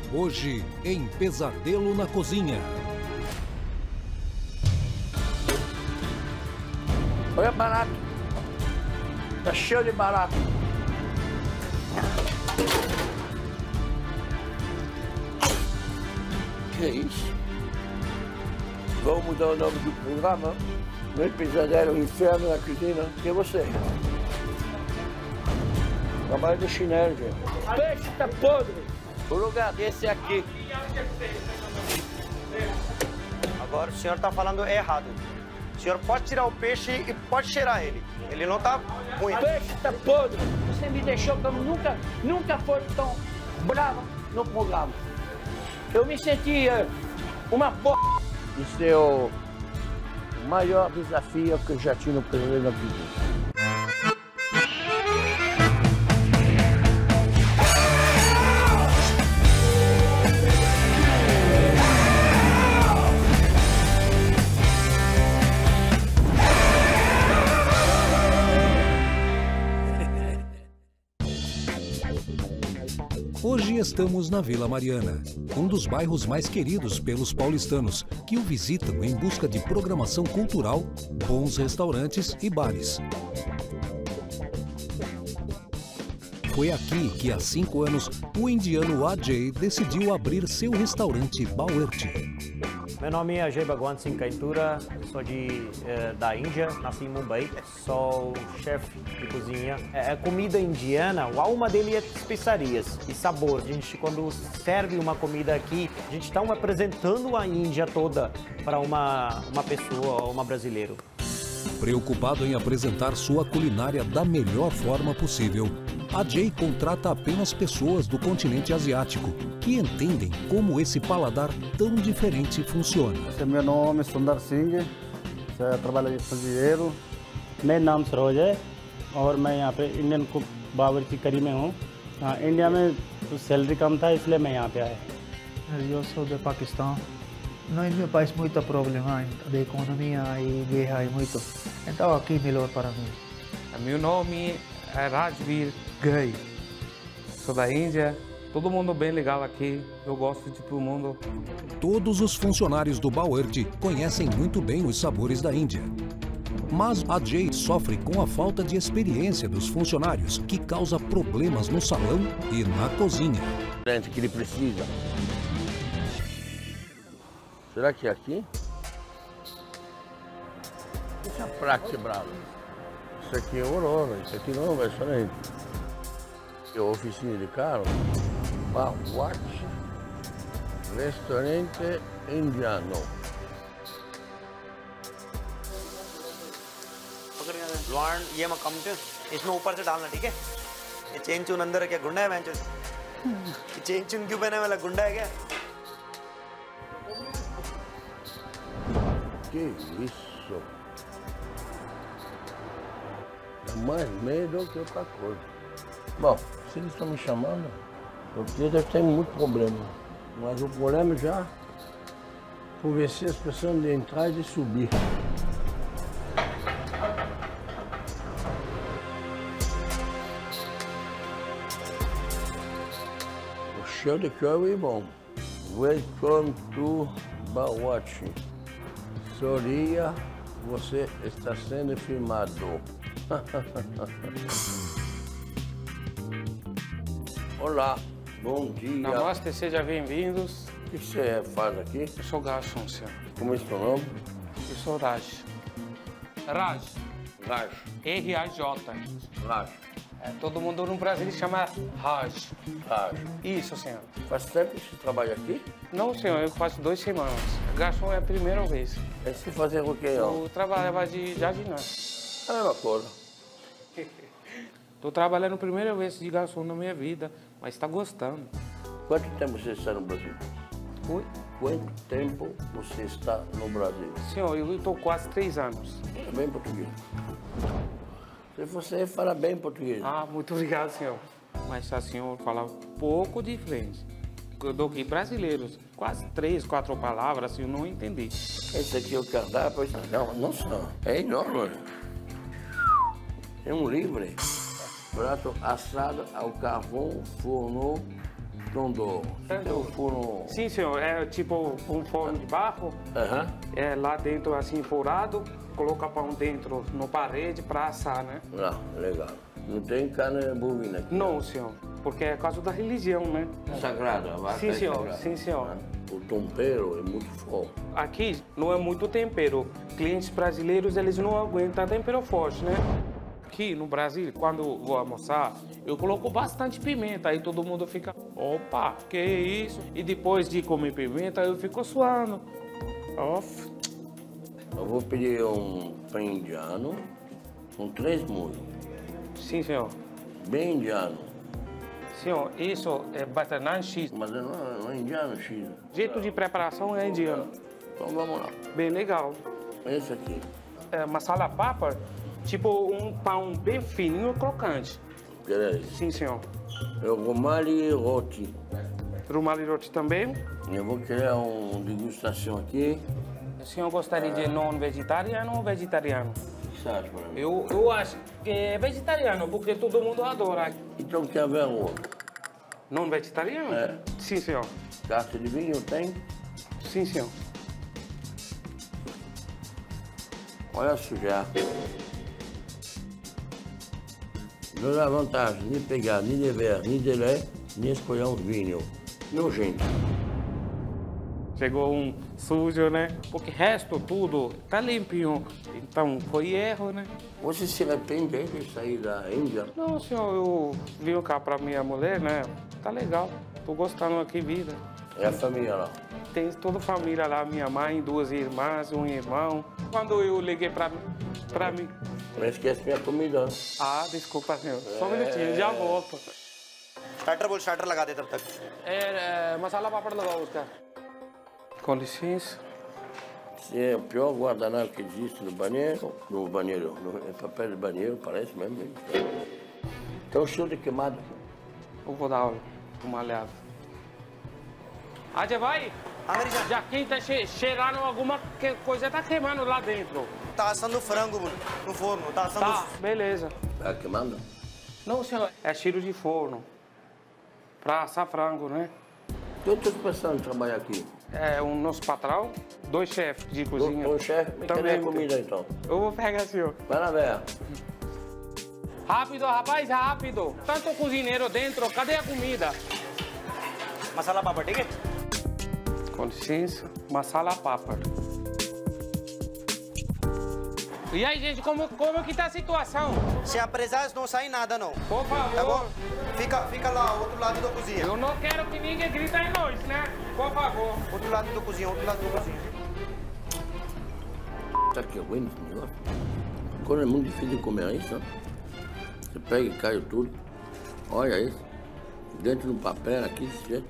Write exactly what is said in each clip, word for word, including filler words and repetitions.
Hoje, em Pesadelo na Cozinha. Olha barato. Tá cheio de barato. Que é isso? Vamos mudar o nome do programa. Não é Pesadelo, Inferno na Cozinha. Que é você? Trabalho de chinelo, gente. Peixe tá podre. O lugar desse é aqui. Agora o senhor está falando errado. O senhor pode tirar o peixe e pode cheirar ele. Ele não está ruim. O peixe tá podre. Você me deixou como nunca, nunca foi tão bravo no programa. Eu me senti uh, uma p***. Isso é o maior desafio que eu já tive no Pesadelo na Cozinha. Hoje estamos na Vila Mariana, um dos bairros mais queridos pelos paulistanos, que o visitam em busca de programação cultural, bons restaurantes e bares. Foi aqui que, há cinco anos, o indiano Ajay decidiu abrir seu restaurante Bawarchi. Meu nome é Ajay Bhagwan Singh Kaitura, sou de, eh, da Índia, nasci em Mumbai, sou chefe de cozinha. É, comida indiana, a alma dele é especiarias e sabor. A gente, quando serve uma comida aqui, a gente está apresentando a Índia toda para uma, uma pessoa, uma brasileira. Preocupado em apresentar sua culinária da melhor forma possível, Ajay contrata apenas pessoas do continente asiático que entendem como esse paladar tão diferente funciona. Meu nome é Sundar Singh, eu trabalho de cozinheiro. Meu nome é Saroj है और मैं यहाँ पे Indian cook बावर्ची करी में हूँ। इंडिया में तो सैलरी कम था इसलिए मैं यहाँ पे आया। Eu sou do Paquistão. Não é meu país muito problema de economia e guerra e muito. Então aqui melhor para mim. Meu nome é Rajveer Ghai. Sou da Índia. Todo mundo bem legal aqui. Eu gosto de todo mundo. Todos os funcionários do Bawarchi conhecem muito bem os sabores da Índia. Mas Ajay sofre com a falta de experiência dos funcionários, que causa problemas no salão e na cozinha. Que ele precisa. Será que é aqui? Essa praça brava. Isso aqui é Aurora, isso aqui não é restaurante. É oficina de carro. Bawarchi, restaurante indiano. लॉर्न ये मकाम थे इसमें ऊपर से डालना ठीक है ये चेन चून अंदर है क्या गुंडा है मैंने ये चेन चून क्यों पहने वाला गुंडा है क्या Que isso? É mais medo que outra coisa. Bom, se eles estão me chamando, porque deve ter muito problema. Mas o problema já convencer as pessoas de entrar e de subir. O show de curry é bom. Welcome to Bawarchi. Soria, você está sendo filmado. Olá, bom dia. Namastê, sejam bem-vindos. O que você faz aqui? Eu sou garçom, senhor. Como é seu nome? Eu sou Raj. Raj. Raj. R A J. Raj. É, todo mundo no Brasil chama Raj. Raj. Isso, senhor. Faz tempo que você trabalha aqui? Não, senhor, eu faço duas semanas. Garçom é a primeira vez. É você fazer o quê? Eu trabalhava de jardineiro. É a mesma coisa. Estou trabalhando a primeira vez de garçom na minha vida, mas está gostando. Quanto tempo você está no Brasil? Oi? Quanto tempo você está no Brasil? Senhor, eu estou quase três anos. Fala bem português. Se você fala bem português. Ah, muito obrigado, senhor. Mas o senhor fala pouco diferente do que brasileiros. Quase três, quatro palavras, assim, eu não entendi. Esse aqui é o cardápio. Não, não só. É enorme. É um livre. Prato assado ao carvão, forno Tandoor. Tandoor. É um forno... Sim, senhor. É tipo um forno de barro. Aham. É lá dentro, assim, furado. Coloca pão dentro, na parede, para assar, né? Ah, legal. Não tem carne bovina aqui? Não, senhor. Porque é por causa da religião, né? É sagrada, a vaca Sim, é senhor. sagrada. Sim, senhor. O tempero é muito forte. Aqui não é muito tempero. Clientes brasileiros, eles não aguentam tempero forte, né? Aqui no Brasil, quando vou almoçar, eu coloco bastante pimenta. Aí todo mundo fica, opa, que isso? E depois de comer pimenta, eu fico suando. Off. Eu vou pedir um pão indiano com três molhos. Sim, senhor. Bem indiano. Senhor, isso é butter naan cheese. Mas não é, não é indiano, X. Jeito de preparação é indiano. Então vamos lá. Bem legal. Esse aqui. É, masala papar, tipo um pão bem fininho e crocante. Peraí. Sim, senhor. É o romali roti. Rumali roti também. Eu vou criar uma degustação aqui. O senhor gostaria de não vegetariano ou vegetariano? O que você acha para mim? Eu, eu acho que é vegetariano, porque todo mundo adora. Então quer ver outro? Não vegetariano? É. Sim, senhor. Garça de vinho tem? Sim, senhor. Olha a sujar. Não dá vantagem nem pegar, nem de ver, nem de ler, nem escolher um vinho. Nojento. Chegou um sujo, né? Porque o resto tudo tá limpinho. Então foi erro, né? Você se arrepende aí de sair da Índia? Não, senhor, eu vim cá pra minha mulher, né? Tá legal. Tô gostando aqui vida. É a família lá. Tem toda a família lá, minha mãe, duas irmãs, um irmão. Quando eu liguei pra, pra mim... Não esquece minha comida. Ah, desculpa, senhor. Só um minutinho, já volto. Starter बोल starter लगा दे तब तक É, é, masala papar लगाओ उसका. Com licença. Esse é o pior guardanapo que existe no banheiro. No banheiro, no é papel de banheiro, parece mesmo. hein? Tem um cheiro de queimado. Eu vou dar uma olhada. Aja vai? हाँ मेरी जान Já quem tá che cheirando alguma que coisa tá queimando lá dentro. tá assando frango no forno tá assando Tá, beleza. Tá queimando? Não, senhor, é cheiro de forno. Pra assar frango, né? Eu estou pensando em trabalhar aqui. É o nosso patrão, dois chefes de cozinha. O chefe me quer comida então. Eu vou pegar, senhor. Vai na ver. Rápido, rapaz, rápido. Tanto cozinheiro dentro, cadê a comida? Masala पापड़ ठीक है Com licença, masala papar. E aí, gente, como, como que tá a situação? se apresar não sai nada não Por favor. tá bom fica fica lá outro lado da cozinha Eu não quero que ninguém grita em nós, né? Por favor. outro lado da cozinha outro lado da cozinha Tá que ruim esse negócio? Quando é muito difícil de comer isso, né? Você pega e cai tudo. Olha isso. Dentro do papel aqui, desse jeito.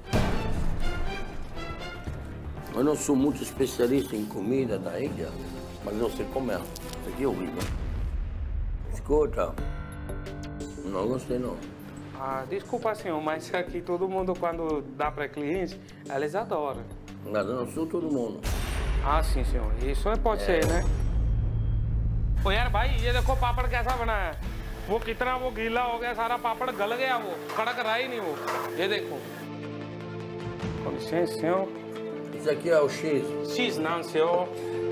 Eu não sou muito especialista em comida da Índia, mas eu sei comer. Isso aqui é horrível. Escuta. Não gostei não. Ah, desculpa, senhor, mas aqui todo mundo, quando dá para cliente, eles adoram. Mas eu não sou todo mundo. Ah, sim, senhor. Isso pode ser, né? ओ यार भाई ये देखो पापड़ कैसा बना है वो कितना वो गीला हो गया सारा पापड़ गल गया वो कड़क रहा ही नहीं वो ये देखो Com licença, senhor. Isso aqui é o X. X não, senhor.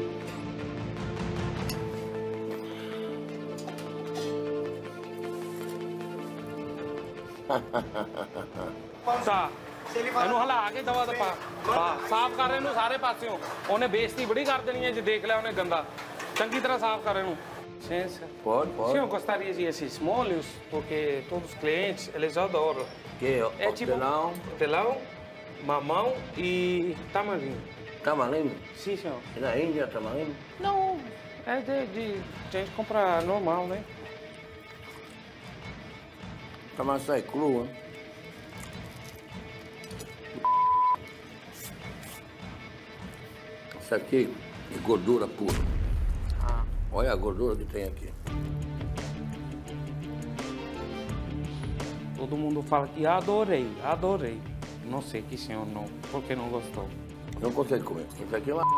tá ਇਹਨੂੰ ਹਲਾ ਕੇ ਦਵਾ ਦਪਾ ਹਾਂ ਸਾਫ਼ ਕਰ ਇਹਨੂੰ ਸਾਰੇ ਪਾਸਿਓਂ ਉਹਨੇ ਬੇਇੱਜ਼ਤੀ ਬੜੀ ਕਰ ਦੇਣੀ ਹੈ ਜੇ ਦੇਖ ਲਿਆ ਉਹਨੇ ਗੰਦਾ ਚੰਗੀ ਤਰ੍ਹਾਂ ਸਾਫ਼ ਕਰ ਇਹਨੂੰ Licença. Pode, pode. Sim, eu gostaria de esses molhos, porque todos os clientes, eles adoram. Que é É tipo hortelão, hortelão, mamão e tamarindo. tamarindo. Sim, senhor. E na Índia, tamarindo? Não, é de, de, de a gente comprar normal, né? Tamarindo sai crua. Isso aqui é gordura pura. Ah. Olha a gordura que tem aqui. Todo mundo fala que adorei, adorei. Não sei que senhor não, porque não gostou. Não consegue comer. Isso aqui é uma...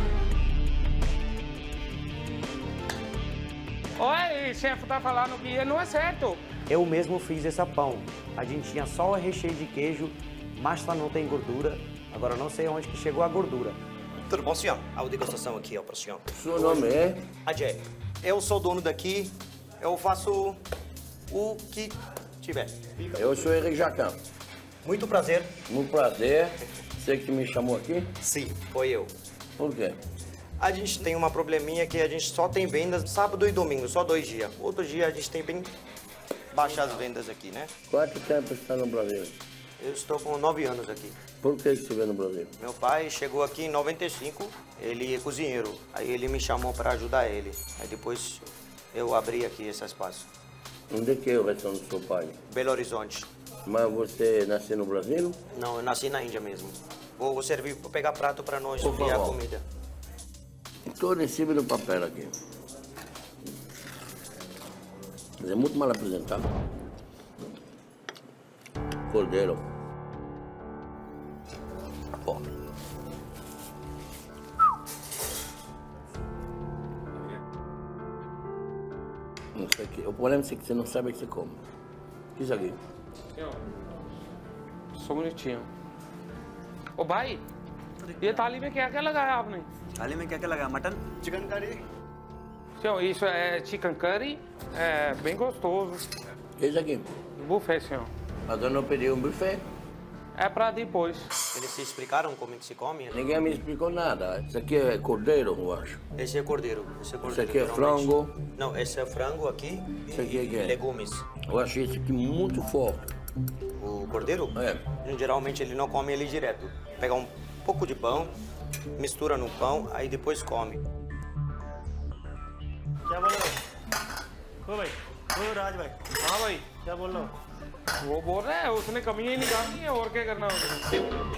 Oi, chefe tá falando que não é certo. Eu mesmo fiz essa pão. A gente tinha só o recheio de queijo Massa não tem gordura. Agora não sei onde que chegou a gordura. Tudo bom, senhor? A degustação aqui, ó, para o senhor. Seu nome é? Ajay. Eu sou dono daqui. Eu faço o que tiver. Eu sou Eric Jacan. Muito prazer. Muito prazer. Você que me chamou aqui? Sim, foi eu. Por quê? A gente tem uma probleminha que a gente só tem vendas sábado e domingo, só dois dias. Outro dia a gente tem bem baixas vendas aqui, né? Quanto tempo você está no Brasil? Eu estou com nove anos aqui. Por que você veio no Brasil? Meu pai chegou aqui em noventa e cinco, ele é cozinheiro. Aí ele me chamou para ajudar ele. Aí depois eu abri aqui esse espaço. Onde que é o restaurante do seu pai? Belo Horizonte. Mas você nasceu no Brasil? Não, eu nasci na Índia mesmo. Vou, vou servir, vou pegar prato para nós Por servir a favor. comida. Estou em cima do papel aqui. Mas é muito mal apresentado. Cordeiro. Bom. Não sei o que. O problema é que você não sabe o que você come. O que é isso aqui? Só bonitinho. ओ भाई, ये थाली में क्या क्या लगाया आपने? थाली में क्या क्या लगा? Mutton, chicken curry. Senhor, isso é chicken curry, é bem gostoso. O que é isso aqui? Buffet, senhor. Mas eu não pedi um buffet. É pra depois. Eles se explicaram como é que se come? Ninguém me explicou nada. Isso aqui é cordeiro, eu acho. Esse é cordeiro. Esse é cordeiro. Isso aqui é geralmente. frango. Não, esse é frango aqui. Isso aqui é e quê? legumes. Eu achei isso aqui muito forte. O cordeiro? É. Geralmente ele não come ele direto. Pega um pouco de pão, mistura no pão, aí depois come. क्या बोल रहे हो? ओ भाई, ओ राज भाई, हाँ भाई, क्या बोल रहे हो? वो बोल रहा है उसने कमियां ही निकाली है और क्या करना उसने?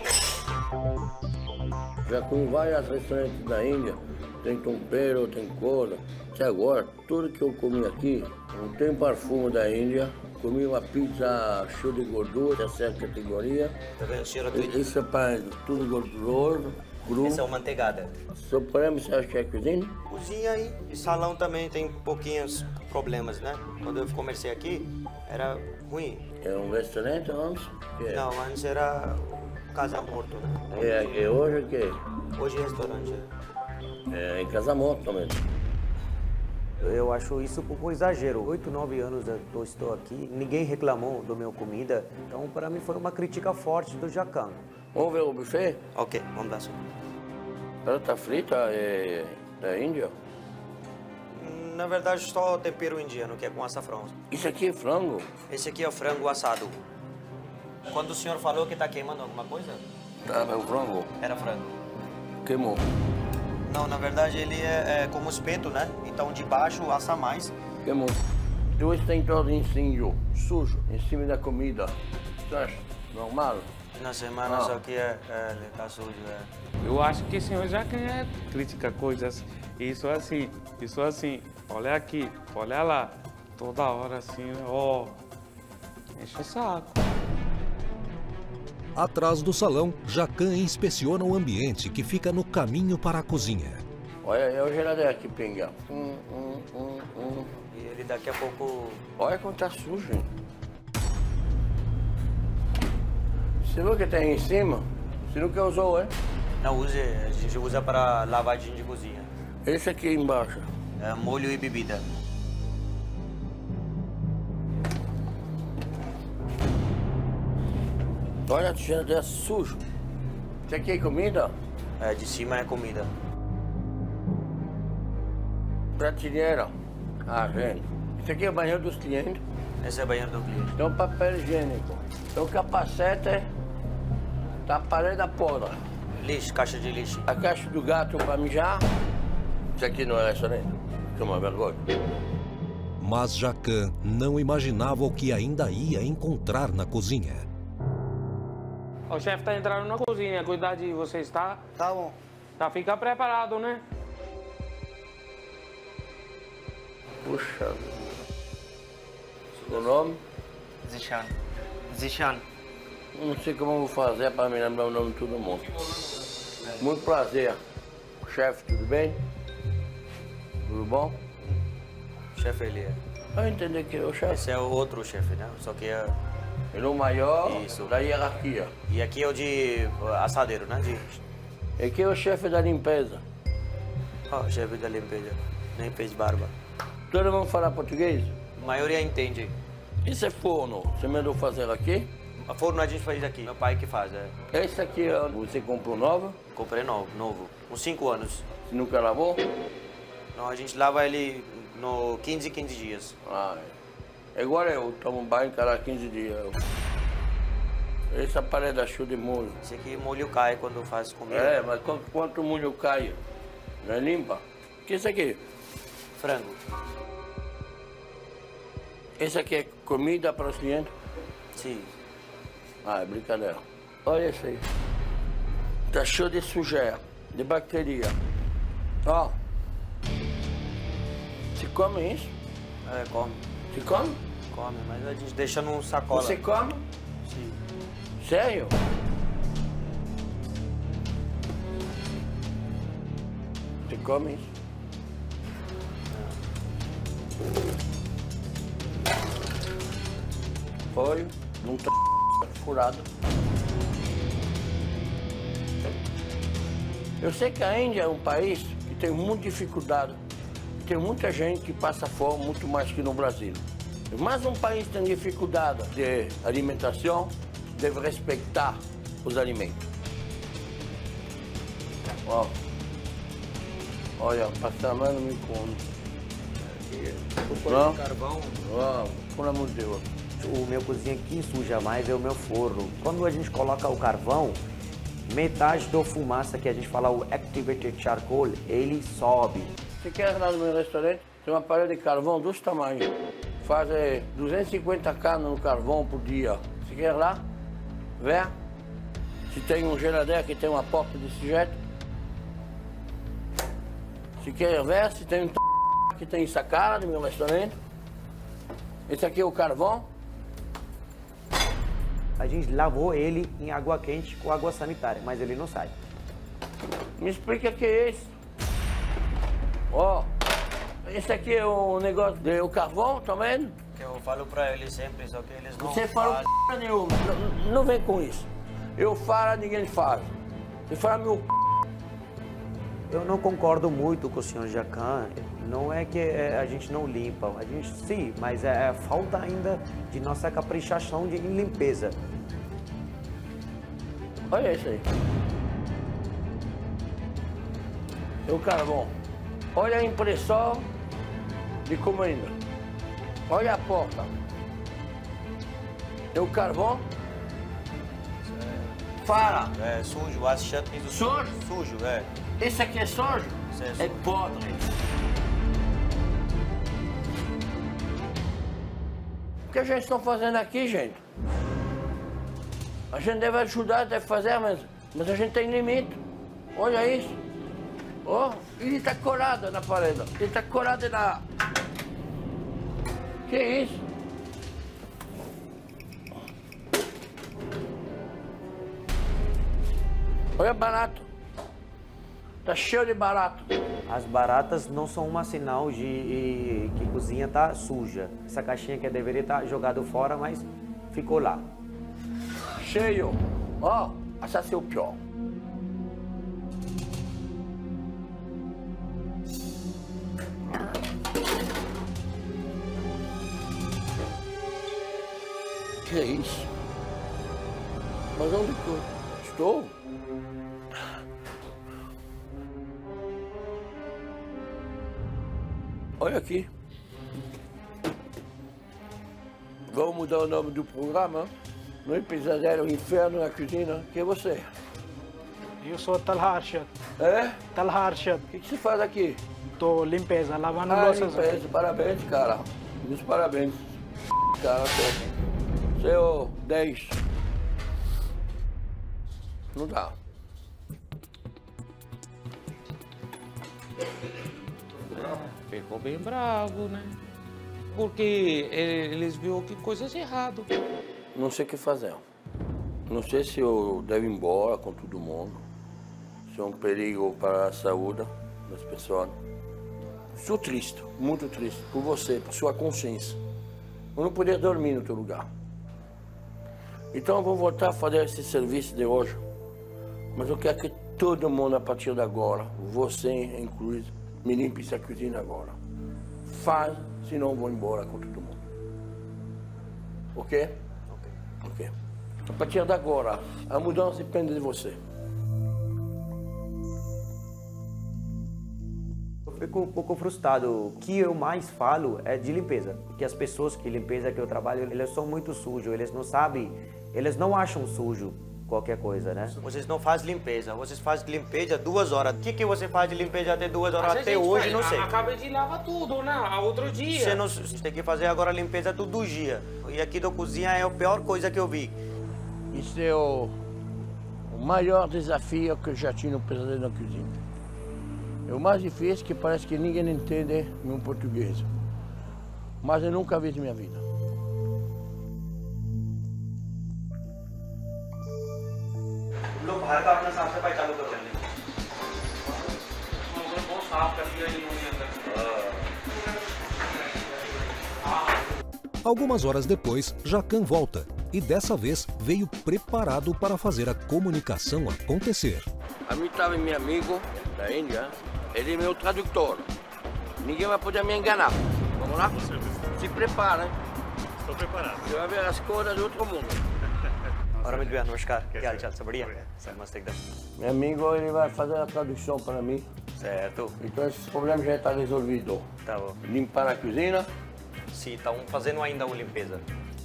Já comi vários restaurantes da Índia. Tem tempero, tem cola. Até agora, tudo que eu comi aqui, não tem perfume da Índia. Comi uma pizza cheia de gordura, certa categoria. Tá vendo? Cheiro de... Isso é para tudo gorduroso, cru. Esse é o manteigada. Seu problema, você acha que é cozinha? Cozinha aí. E salão também tem pouquinhos problemas, né? Quando eu comecei aqui, era ruim. É um restaurante antes? Que é? Não, antes era Casa Morto, né? É, é hoje o quê? Hoje é restaurante. É em Casa Morto também. Eu acho isso um pouco exagero. Oito, nove anos eu estou aqui, ninguém reclamou do meu comida. Então, para mim, foi uma crítica forte do Jacan. Vamos ver o buffet? Ok, vamos dar só. Batata frita é da Índia? Na verdade, só tempero indiano, que é com açafrão. Isso aqui é frango? Esse aqui é o frango assado. Quando o senhor falou que está queimando alguma coisa, Tá, é o frango. era frango. Queimou. Não, na verdade ele é, é como espeto, né? Então de baixo assa mais. Queimou. Depois tem todo incêndio sujo em cima da comida. Você acha normal? Na semana Ah. só que é, é, ele tá sujo, é. Eu acho que o senhor já quer critica coisas. Isso assim, isso assim. Olha aqui, olha lá. Toda hora assim, ó. Enche o saco. Atrás do salão, Jacan inspeciona o ambiente que fica no caminho para a cozinha. Olha, é o geladeira que pinga. Hum, hum, hum, hum. E ele daqui a pouco... Olha como tá sujo. Hein? Você viu que tem aí em cima? Você nunca usou, é? Não use, a gente usa para lavagem de cozinha. Esse aqui embaixo. É molho e bebida. Olha a geladeira sujo. Isso aqui é comida? É, de cima é comida. Prateleira. Ah, gente. Isso aqui é o banheiro dos clientes. Esse é o banheiro do cliente. Tem um papel higiênico. Tem um capacete da parede da porta. Lixo, caixa de lixo. A caixa do gato para mijar. Isso aqui não é restaurante. Isso é uma vergonha. Mas Jacan não imaginava o que ainda ia encontrar na cozinha. O chefe tá entrando na cozinha, cuidar de vocês, tá? Tá bom. Tá, fica preparado, né? Puxa. Seu nome? Zishan. Zishan. Não sei como eu vou fazer para me lembrar o nome de todo mundo. Muito prazer. Chefe, tudo bem? Tudo bom? Chefe ele é. Eu entendi que é o chefe. Esse é o outro chefe, né? Só que é Ele é o maior Isso. da hierarquia. E aqui é o de assadeiro, né? De... Aqui é o chefe da limpeza. Ó, chefe da limpeza. Nem fez barba. Todo mundo fala português? A maioria entende. Isso é forno. Você mandou fazer aqui? A forno a gente faz aqui. Meu pai que faz, é. Esse aqui você comprou novo? Comprei novo, novo. Uns cinco anos. Você nunca lavou? Não, a gente lava ele no quinze, quinze dias. Ah, é. Agora eu tomo banho cada quinze dias. Essa parede é show de molho. Esse aqui molho cai quando faz comida. É, mas quanto, quanto molho cai? Não é limpa? O que é isso aqui? Frango. Esse aqui é comida para os clientes? Sim. Ah, é brincadeira. Olha isso aí. Tá cheio de sujeira, de bactéria. Ó. Você come isso? É, come. Você come? Come, mas a gente deixa num sacola. Você come? Sim. Sério? Você come isso? Foi, não tá furado. Eu sei que a Índia é um país que tem muita dificuldade. Tem muita gente que passa fome, muito mais que no Brasil. Mas um país que tem dificuldade de alimentação deve respeitar os alimentos. Ó. Olha, passa a mão no me come. Não? Carvão. Ó, pelo amor de Deus. O meu cozinha que suja mais é o meu forno. Quando a gente coloca o carvão, metade da fumaça que a gente fala, o activated charcoal, ele sobe. Você quer ir lá no meu restaurante? Tem uma parede de carvão dos tamanhos. Faz é, duzentas e cinquenta carnes no carvão por dia. Você quer ir lá? Ver? Se tem um geladeira que tem uma porta desse jeito. Se quer ver, se tem um que tem essa cara no meu restaurante. Esse aqui é o carvão. A gente lavou ele em água quente com água sanitária, mas ele não sai. Me explica o que é isso. Ó, oh, esse aqui é o negócio do carvão, tá vendo? Que eu falo pra eles sempre, só que eles não Você fala fazem. p nenhuma, não, não vem com isso. Eu falo, ninguém faz. Você fala meu p... Eu não concordo muito com o senhor Jacan. Não é que é, a gente não limpa, a gente sim, mas é, é falta ainda de nossa caprichação de em limpeza. Olha isso aí. É o carvão. Olha a impressão de comida. Olha a porta. É o carvão. Fala. É sujo, as chutneys do Sujo? Sujo, é. Esse aqui é sujo? Esse é É sujo. podre. O que a gente está fazendo aqui, gente? A gente deve ajudar, deve fazer, mas, mas a gente tem limite. Olha isso. Ó, oh, ele está colado na parede. Ele está colado na... Que isso? Olha barato. Tá cheio de barato. As baratas não são um sinal de que a cozinha tá suja. Essa caixinha que deveria estar jogado fora, mas ficou lá. Cheio. Ó, oh, essa é o pior. Que é isso? Mas onde que eu estou? Olha aqui. Vamos mudar o nome do programa. No episódio Inferno na Cozinha. Quem é você? Eu sou Talha Arshad. É? Talha Arshad. O que, que você faz aqui? Tô limpeza, lavando Ah, louças. limpeza. Parabéns, cara. Meus parabéns. Cara, você é o dez. Não dá. Ficou bem bravo, né? Porque eles viram que coisas erradas. Não sei o que fazer. Não sei se eu devo ir embora com todo mundo. Se é um perigo para a saúde das pessoas. Estou triste, muito triste, por você, por sua consciência. Eu não podia dormir no teu lugar. Então eu vou voltar a fazer esse serviço de hoje. Mas eu quero que todo mundo, a partir de agora, você incluído, me limpe essa cozinha agora. Faz, senão eu vou embora com todo mundo. Ok? Ok. Ok. A partir de agora, a mudança depende de você. Eu fico um pouco frustrado. O que eu mais falo é de limpeza. Que as pessoas que limpeza que eu trabalho, eles são muito sujos, eles não sabem, eles não acham sujo qualquer coisa, né? Vocês não fazem limpeza, vocês fazem limpeza duas horas. O que, que você faz de limpeza até duas horas? Até hoje, faz, não sei. Acabei de lavar tudo, né? A outro dia. Você, não, você tem que fazer agora limpeza todo dia. E aqui da cozinha é a pior coisa que eu vi. Isso é o, o maior desafio que eu já tinha no pesadelo na cozinha. É o mais difícil, que parece que ninguém entende meu português. Mas eu nunca vi na minha vida. Algumas horas depois, Jacan volta e dessa vez veio preparado para fazer a comunicação acontecer. A mim estava meu amigo da Índia, ele é meu tradutor. Ninguém vai poder me enganar. Vamos lá? Se prepara, hein? Estou preparado. Você vai ver as coisas de outro mundo. Ramiz Bhaiya, namaskar. Que हाल चाल? सब बढ़िया? Namaste एकदम. Meu amigo, ele vai fazer a tradução para mim. Certo. Então esse problema já está resolvido. Tá bom. Limpar a cozinha. Sim, estão fazendo ainda a limpeza.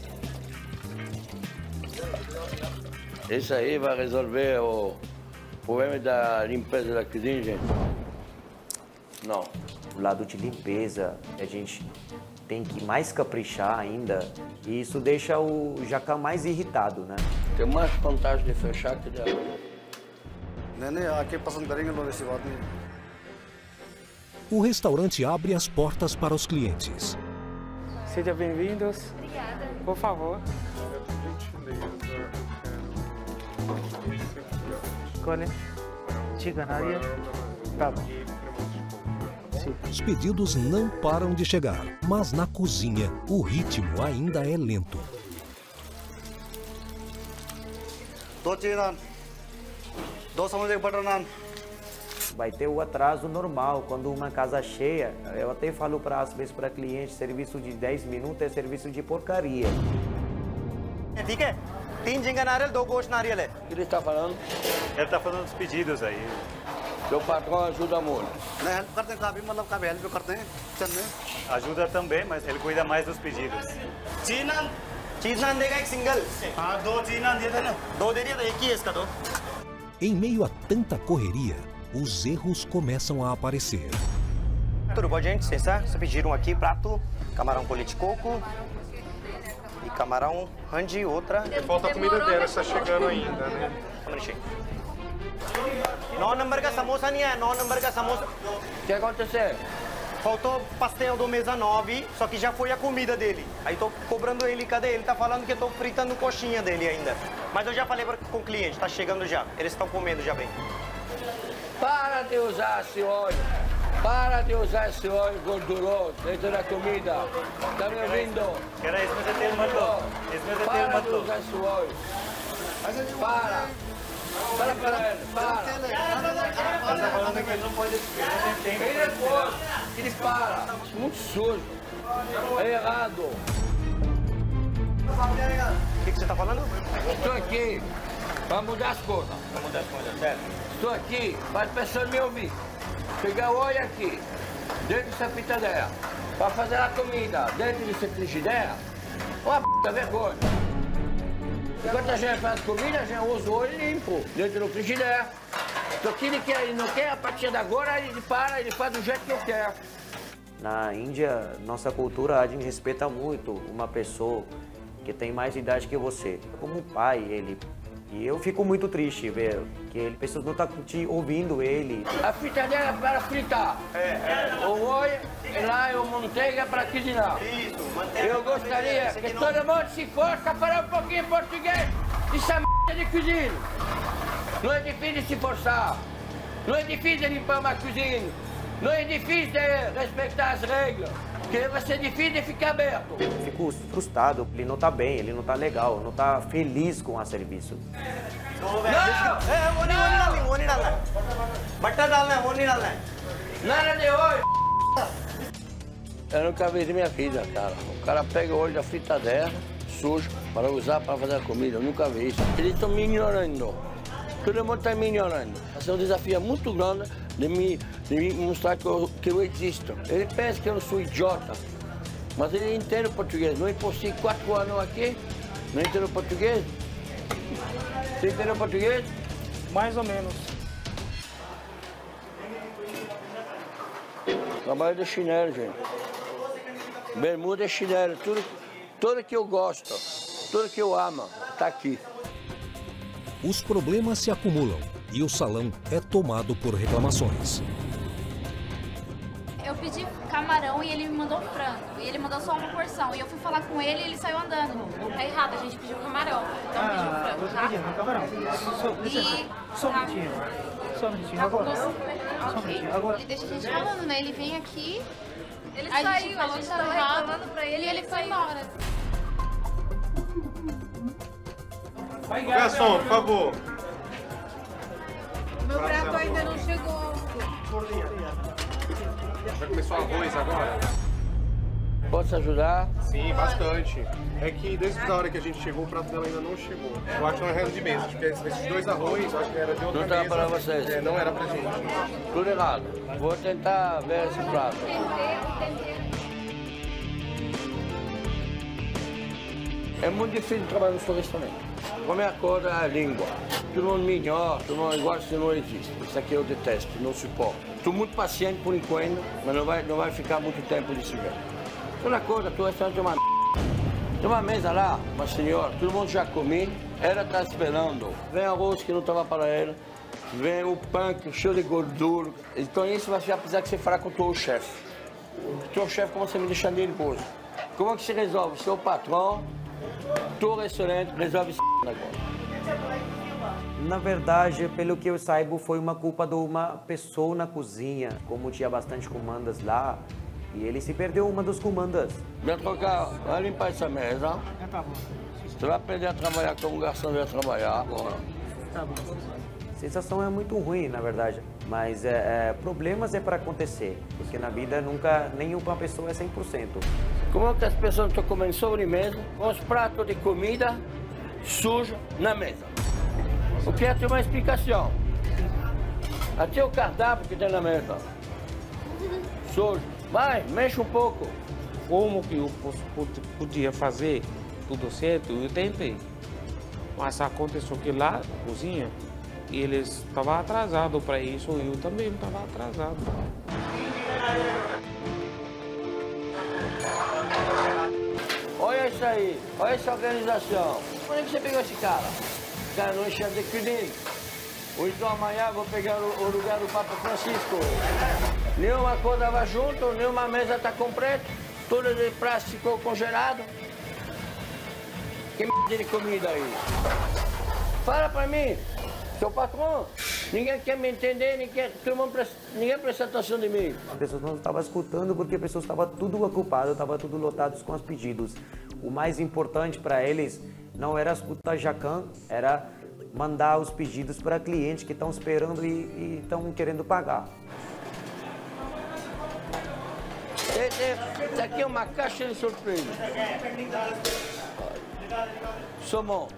Esse aí vai resolver o problema da limpeza da cozinha, gente? Não. O lado de limpeza, a gente tem que mais caprichar ainda e isso deixa o Jacan mais irritado, né? Tem mais vantagem de fechar que de abrir. नहीं नहीं आके पसंद करेंगे लोग, ऐसी बात नहीं। O restaurante abre as portas para os clientes. Sejam bem-vindos. Obrigada. Por favor. Escolhe. Chicken área. Tá bom. Os pedidos não param de chegar, mas na cozinha o ritmo ainda é lento. दो चीज़ नान, दो समोसे एक butter naan. Vai ter o atraso normal, quando uma casa cheia, eu até falo para às vezes para cliente, serviço de dez minutos é serviço de porcaria. ठीक है? तीन झींगा नारियल, दो गोश्त नारियल है. O que ele está falando? Ele está fazendo os pedidos aí. Seu patrão ajuda muito. नहीं हेल्प करते हैं काफी, मतलब काफी हेल्प करते हैं किचन में। Ajuda também, mas ele cuida mais dos pedidos. चीज नान, चीज नान देगा एक सिंगल. हाँ दो चीज नान दिए थे ना। दो दे दिया तो एक ही है इसका दो. Em meio a tanta correria, os erros começam a aparecer. Tudo bom, gente? Vocês pediram aqui prato, camarão com leite de coco e camarão handi, outra. Falta a comida dela, está chegando ainda, né? Nove number का समोसा नहीं है, nove number का samosa. O que aconteceu? Faltou pastel do mesa nove, só que já foi a comida dele. Aí tô cobrando ele, cadê? Ele tá falando que eu tô fritando coxinha dele ainda. Mas eu já falei pra, com o cliente, tá chegando já. Eles estão comendo já bem. Para de usar esse óleo. Para de usar esse óleo gorduroso dentro da comida. Tá me ouvindo? Era isso, mas ele mandou. Isso, mas ele Para de mandou. usar esse óleo. Para. Para, para ele. Para. Ele tá falando que ele não pode... Ele não tem tempo. Ele pode. Ele para. Muito sujo. É errado. O que, que você tá falando? Estou aqui para mudar as coisas. Pra mudar as coisas, certo? Estou aqui para as pessoas me ouvir. Pegar o óleo aqui, dentro dessa fritadeira, para fazer a comida dentro dessa frigideira. Uma p*** vergonha. Enquanto a gente faz comida, a gente usa o óleo limpo dentro do frigideira. Então, que ele quer, ele não quer, a partir de agora ele para, ele faz do jeito que eu quero. Na Índia, nossa cultura, a gente respeita muito uma pessoa que tem mais idade que você. Como pai, ele... E eu fico muito triste ver que ele, pessoas não estão te ouvindo ele. A fritadeira é para fritar. É, é. O óleo e lá é o manteiga para cozinhar. Isso, manteiga. Eu gostaria que todo mundo se força para falar um pouquinho português. Isso é m*** de cozinha. Não é difícil se forçar. Não é difícil limpar uma cozinha. Não é difícil respeitar as regras. Porque vai ser difícil de ficar aberto. Fico frustrado, ele não tá bem, ele não tá legal, não tá feliz com o serviço. Não! É, vou nirar ali, vou nirar lá. Bata dalna, vou nirar lá. Nada de óleo. Eu nunca vi na minha vida, cara. O cara pega o óleo da fritadeira, sujo, para usar para fazer a comida. Eu nunca vi isso. Eles estão me ignorando. Todo mundo está me ignorando. Esse é um desafio muito grande de me, de me mostrar que eu, que eu existo. Ele pensa que eu não sou idiota, mas ele entende o português. Não impostei quatro anos aqui, não entende o português? Você entende o português? Mais ou menos. Trabalho de chinelo, gente. Bermuda e chinelo, tudo, tudo que eu gosto, tudo que eu amo, está aqui. Os problemas se acumulam e o salão é tomado por reclamações. Eu pedi camarão e ele me mandou frango. E ele mandou só uma porção. E eu fui falar com ele e ele saiu andando. Tá errado, a gente pediu camarão. Então ah, pediu frango, tá? Pediu camarão. Só, licença, só um minutinho. Só um minutinho, agora. Só um minutinho, agora. Ele deixa a gente falando, né? Ele vem aqui, ele a saiu, gente falou a gente que tava tá errado reclamando pra ele e ele foi embora. Garçom, por favor. Meu prato ainda não chegou. Já começou arroz agora? Posso ajudar? Sim, bastante. É que desde a hora que a gente chegou, o prato dela ainda não chegou. Eu acho que não é resto de mesa. Acho que esses dois arroz, eu acho que era de outra não mesa. Não estava para vocês? É, não era pra gente. Tudo errado. Vou tentar ver esse prato. É muito difícil trabalhar no seu restaurante. Como é a cor da língua? Todo mundo me ignora, todo mundo igual se não existe. Isso aqui eu detesto, não suporto. Estou muito paciente por enquanto, mas não vai, não vai ficar muito tempo desse jeito. Outra coisa, tu restaurante é uma m****. Tem uma mesa lá, uma senhora, todo mundo já comi, ela está esperando. Vem arroz que não estava para ela, vem o pão cheio de gordura. Então isso vai precisar que você falar com o teu chefe. O teu chefe, como você me deixa nervoso. Como é que se resolve? Seu patrão, teu restaurante, resolve esse agora. Na verdade, pelo que eu saiba, foi uma culpa de uma pessoa na cozinha. Como tinha bastante comandas lá, e ele se perdeu uma das comandas. Vai trocar, vai limpar essa mesa. Tá bom. Você vai aprender a trabalhar como um garçom vai trabalhar agora. Tá bom. A sensação é muito ruim, na verdade. Mas é, é, problemas é para acontecer. Porque na vida nunca nenhuma pessoa é cem por cento. Como é que as pessoas estão comendo sobremesa, com os pratos de comida sujos na mesa? Eu quero ter uma explicação. Até o cardápio que tem na mesa. Sujo. Vai, mexe um pouco. Como que eu podia fazer tudo certo, eu tentei. Mas aconteceu que lá na cozinha, eles estavam atrasados para isso, eu também estava atrasado. Olha isso aí, olha essa organização. Onde é que você pegou esse cara? Esse cara não é chefe de cozinha. Ou então amanhã vou pegar o, o lugar do Papa Francisco. Nenhuma coisa estava junto, nenhuma mesa está completa, tudo de plástico congelado. Que merda de comida aí? Fala para mim, seu patrão. Ninguém quer me entender, ninguém, todo mundo presta, ninguém presta atenção de mim. As pessoas não estavam escutando porque as pessoas estavam tudo ocupadas, estavam tudo lotados com os pedidos. O mais importante para eles não era escutar Jacan, era mandar os pedidos para clientes que estão esperando e estão querendo pagar. Isso aqui é uma caixa de surpresa. Somon.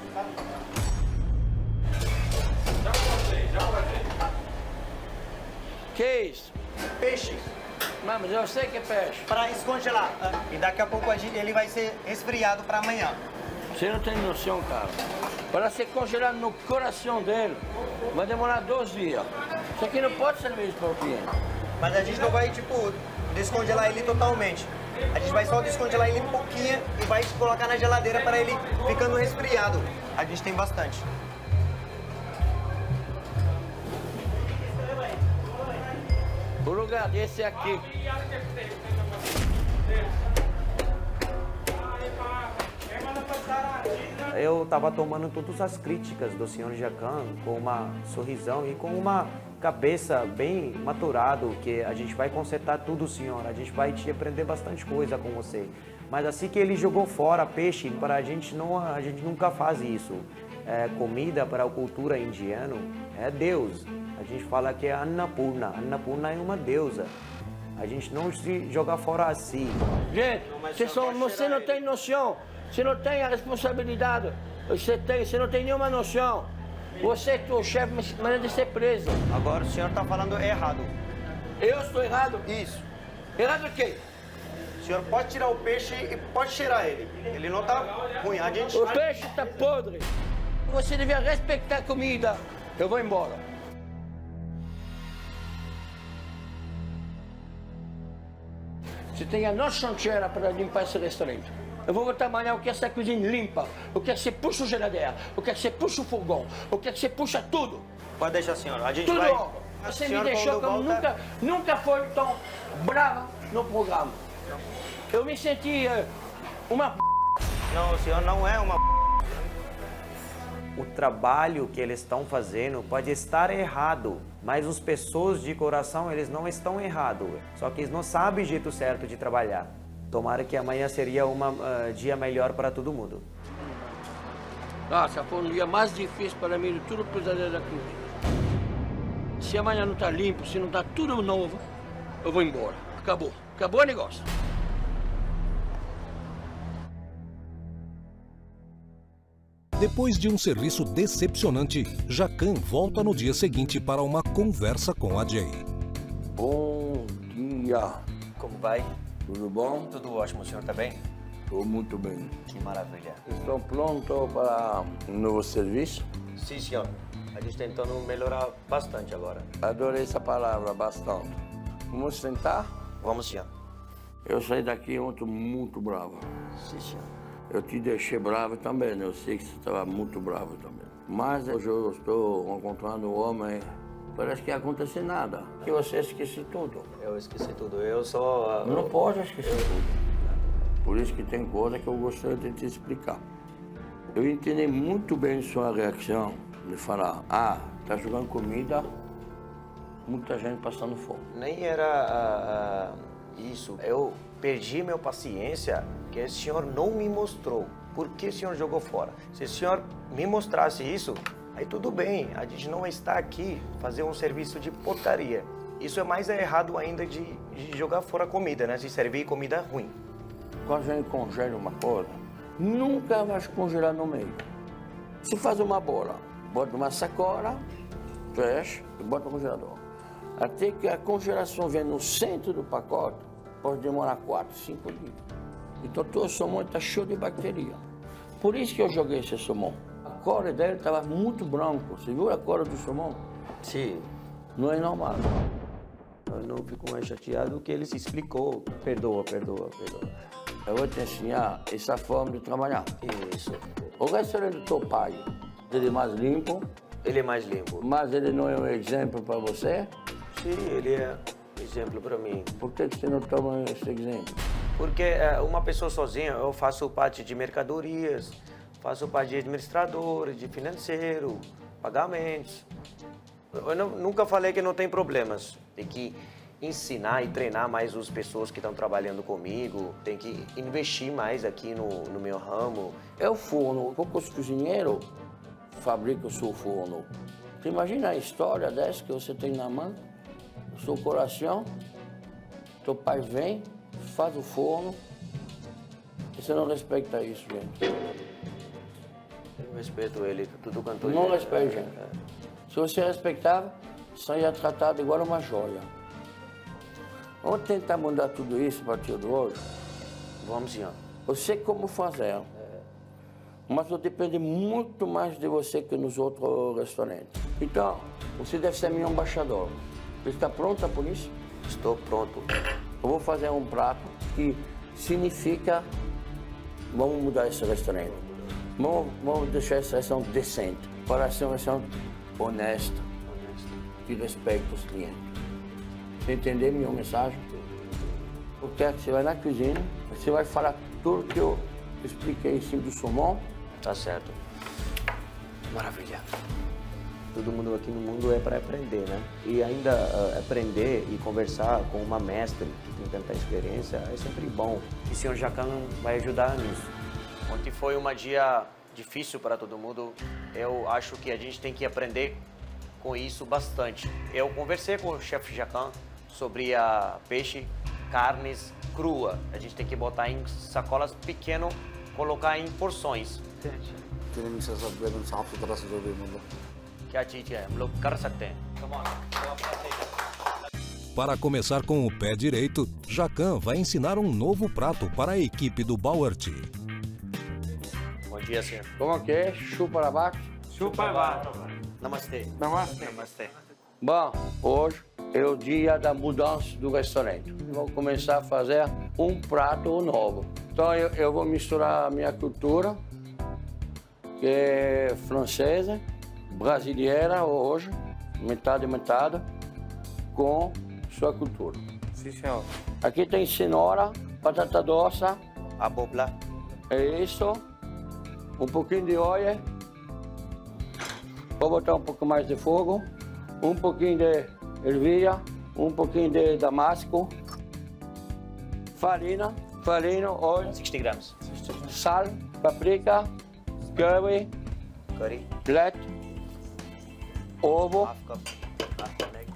Que é isso? Peixe. Não, mas eu sei que é peixe. Para descongelar. E daqui a pouco a gente, ele vai ser resfriado para amanhã. Você não tem noção, cara. Para ser congelado no coração dele, vai demorar dois dias. Isso aqui não pode servir isso para o cliente. Mas a gente não vai, tipo, descongelar ele totalmente. A gente vai só descongelar ele um pouquinho e vai colocar na geladeira para ele ficando resfriado. A gente tem bastante. O lugar desse é aqui. Eu estava tomando todas as críticas do senhor Jacan com uma sorrisão e com uma cabeça bem maturado, que a gente vai consertar tudo, senhor, a gente vai te aprender bastante coisa com você. Mas assim que ele jogou fora peixe, para a gente não, a gente nunca faz isso. É, comida para a cultura indiana é Deus. A gente fala que é Annapurna. Annapurna é uma deusa. A gente não se joga fora assim. Gente, você, só, você não tem noção. Você não tem a responsabilidade. Você, tem, você não tem nenhuma noção. Você é o chefe, mas merece ser preso. Agora o senhor está falando errado. Eu estou errado? Isso. Errado o quê? O senhor pode tirar o peixe e pode cheirar ele. Ele não está ruim. A gente... O peixe está podre. Você devia respeitar a comida. Eu vou embora. Você tem a nossa chanceira para limpar esse restaurante. Eu vou voltar amanhã, eu quero essa cozinha limpa. Eu quero que você puxe a geladeira. Eu quero que você puxe o fogão. Eu quero que você puxe tudo. Pode deixar, senhora. A gente tudo. vai... Você me deixou como volta... nunca, nunca foi tão brava no programa. Eu me senti uh, uma p... Não, o senhor não é uma p... O trabalho que eles estão fazendo pode estar errado, mas as pessoas de coração, eles não estão errados. Só que eles não sabem o jeito certo de trabalhar. Tomara que amanhã seria um uh, dia melhor para todo mundo. Nossa, foi um dia mais difícil para mim de tudo pesadelo da cozinha. Se amanhã não está limpo, se não está tudo novo, eu vou embora. Acabou. Acabou o negócio. Depois de um serviço decepcionante, Jacan volta no dia seguinte para uma conversa com a Jay. Bom dia. Como vai? Tudo bom? Tudo ótimo. O senhor está bem? Estou muito bem. Que maravilha. Estão prontos para um novo serviço? Sim, senhor. A gente está tentando melhorar bastante agora. Adorei essa palavra, bastante. Vamos sentar? Vamos, senhor. Eu saí daqui ontem muito bravo. Sim, senhor. Eu te deixei bravo também, né? Eu sei que você estava muito bravo também. Mas hoje eu estou encontrando um homem, parece que não aconteceu nada. Que você esquece tudo. Eu esqueci tudo. Eu só... Não pode esquecer eu... tudo. Por isso que tem coisa que eu gostaria de te explicar. Eu entendi muito bem sua reação de falar, ah, tá jogando comida, muita gente passando fome. Nem era uh, uh, isso. Eu perdi minha paciência, que o senhor não me mostrou. Por que o senhor jogou fora? Se o senhor me mostrasse isso, aí tudo bem. A gente não está aqui fazer um serviço de porcaria. Isso é mais errado ainda de, de jogar fora comida, né? De servir comida ruim. Quando a gente congela uma coisa, nunca vai congelar no meio. Se faz uma bola, bota uma sacola, fecha e bota no congelador. Até que a congelação vem no centro do pacote, pode demorar quatro, cinco dias. Então todo o salmão está cheio de bactéria. Por isso que eu joguei esse salmão. A cor dele estava muito branco. Você viu a cor do salmão? Sim. Não é normal. Eu não fico mais chateado que ele se explicou. Perdoa, perdoa, perdoa. Eu vou te ensinar essa forma de trabalhar. Isso. O restaurante do teu pai, ele é mais limpo. Ele é mais limpo. Mas ele não é um exemplo para você? Sim, ele é exemplo para mim. Por que você não toma esse exemplo? Porque é, uma pessoa sozinha, eu faço parte de mercadorias, faço parte de administrador, de financeiro, pagamentos. Eu não, nunca falei que não tem problemas. Tem que ensinar e treinar mais as pessoas que estão trabalhando comigo. Tem que investir mais aqui no, no meu ramo. É o forno. Poucos cozinheiros fabricam o seu forno. Você imagina a história dessa que você tem na mão, no seu coração. Teu pai vem, faz o forno. E você não respeita isso, gente. Eu respeito ele, tudo quanto Não ele... respeita, gente. É. Se você respeitava, você ia tratado igual uma joia. Vamos tentar mudar tudo isso a partir de hoje? Vamos, senhor. Eu sei como fazer, é. Mas eu dependo muito mais de você que nos outros restaurantes. Então, você deve ser meu embaixador. Você está pronta por isso? Estou pronto. Eu vou fazer um prato que significa vamos mudar esse restaurante. Vamos, vamos deixar essa restaurante decente, para ser uma restaurante honesta, que respeita os clientes. Você entendeu minha mensagem? Eu quero que você vai na cozinha, você vai falar tudo que eu expliquei em cima do salmão. Tá certo. Maravilha. Todo mundo aqui no mundo é para aprender, né? E ainda uh, aprender e conversar com uma mestre que tem tanta experiência é sempre bom. E o senhor Jacan vai ajudar nisso. Ontem foi um dia difícil para todo mundo. Eu acho que a gente tem que aprender com isso bastante. Eu conversei com o chefe Jacan sobre a peixe, carnes crua. A gente tem que botar em sacolas pequenas, colocar em porções. क्या चीज है हम लोग कर सकते हैं। Para começar com o pé direito, Jacan vai ensinar um novo prato para a equipe do Bauerti. Bom dia, senhor. Como que é? Chupa para baixo? Chupa para baixo. Namastê. Namastê. Namastê. Bom, hoje é o dia da mudança do restaurante. Vou começar a fazer um prato novo. Então eu, eu vou misturar a minha cultura, que é francesa, brasileira hoje, metade metade, com sua cultura. Sim, senhor. Aqui tem cenoura, batata doce, abobla. É isso. Um pouquinho de óleo. Vou botar um pouco mais de fogo. Um pouquinho de ervilha, um pouquinho de damasco. Farinha, farinha, óleo. sixty grams. Sal, paprika, curry, curry, leite, ovo. Half cup. Half cup egg.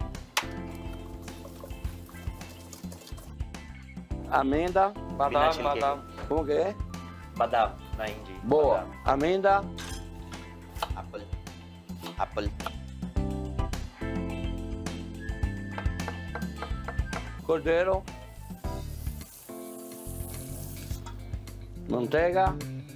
Amêndoa. Badam, badam. Como que é? Badam, na Índia. Boa. Amêndoa. Apple. Apple. Cordeiro. Manteiga.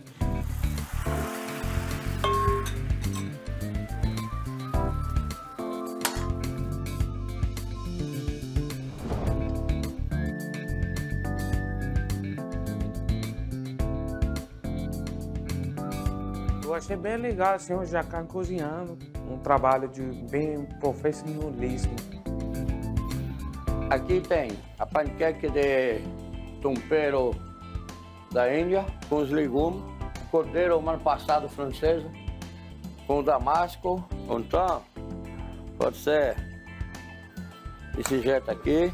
Eu achei bem legal assim, o Jacan cozinhando, um trabalho de bem profissionalismo. Aqui tem a panqueca de tempero da Índia, com os legumes, cordeiro mal passado francês, com damasco. Então, pode ser desse jeito aqui.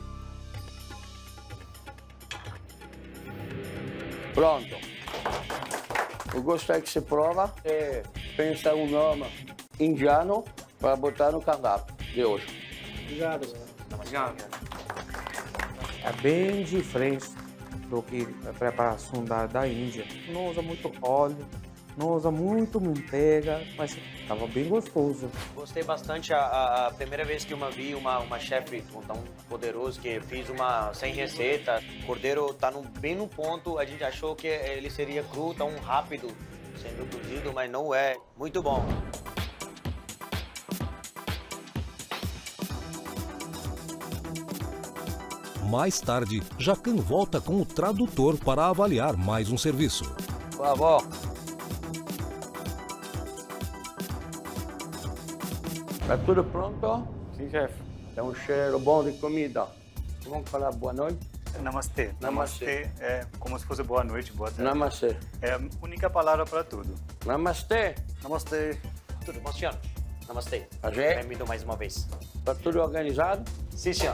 Pronto. Eu gostaria que você prova e pensa um nome indiano para botar no cardápio de hoje. Obrigado. Obrigado. É bem diferente do que a preparação da, da Índia. Não usa muito óleo, não usa muito manteiga, mas estava bem gostoso. Gostei bastante a, a, a primeira vez que eu vi uma, uma chefe tão poderosa que fez uma sem receita. O cordeiro tá no, bem no ponto, a gente achou que ele seria cru, tão rápido sendo cozido, mas não é. Muito bom. Mais tarde, Jacan volta com o tradutor para avaliar mais um serviço. Por favor. Tá tudo pronto? Sim, chefe. Tem um cheiro bom de comida. Vamos falar boa noite? Namastê. Namastê. É como se fosse boa noite, boa tarde. Namastê. É a única palavra para tudo. Namastê. Namastê. Tudo bom, senhor? Namastê. Ajé. Bem-vindo mais uma vez. Tá tudo organizado? Sim, senhor.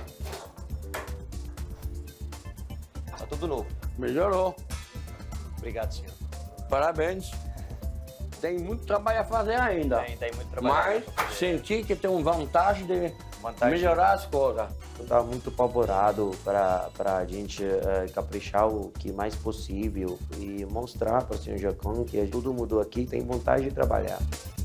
Tá tudo novo. Melhorou. Obrigado, senhor. Parabéns. Tem muito trabalho a fazer ainda. Tem, tem muito trabalho. Mas senti que tem uma vantagem de vantagem. melhorar as coisas. Eu estava muito apavorado para a gente uh, caprichar o que mais possível e mostrar para o senhor Jacan que tudo mudou aqui, tem vontade de trabalhar.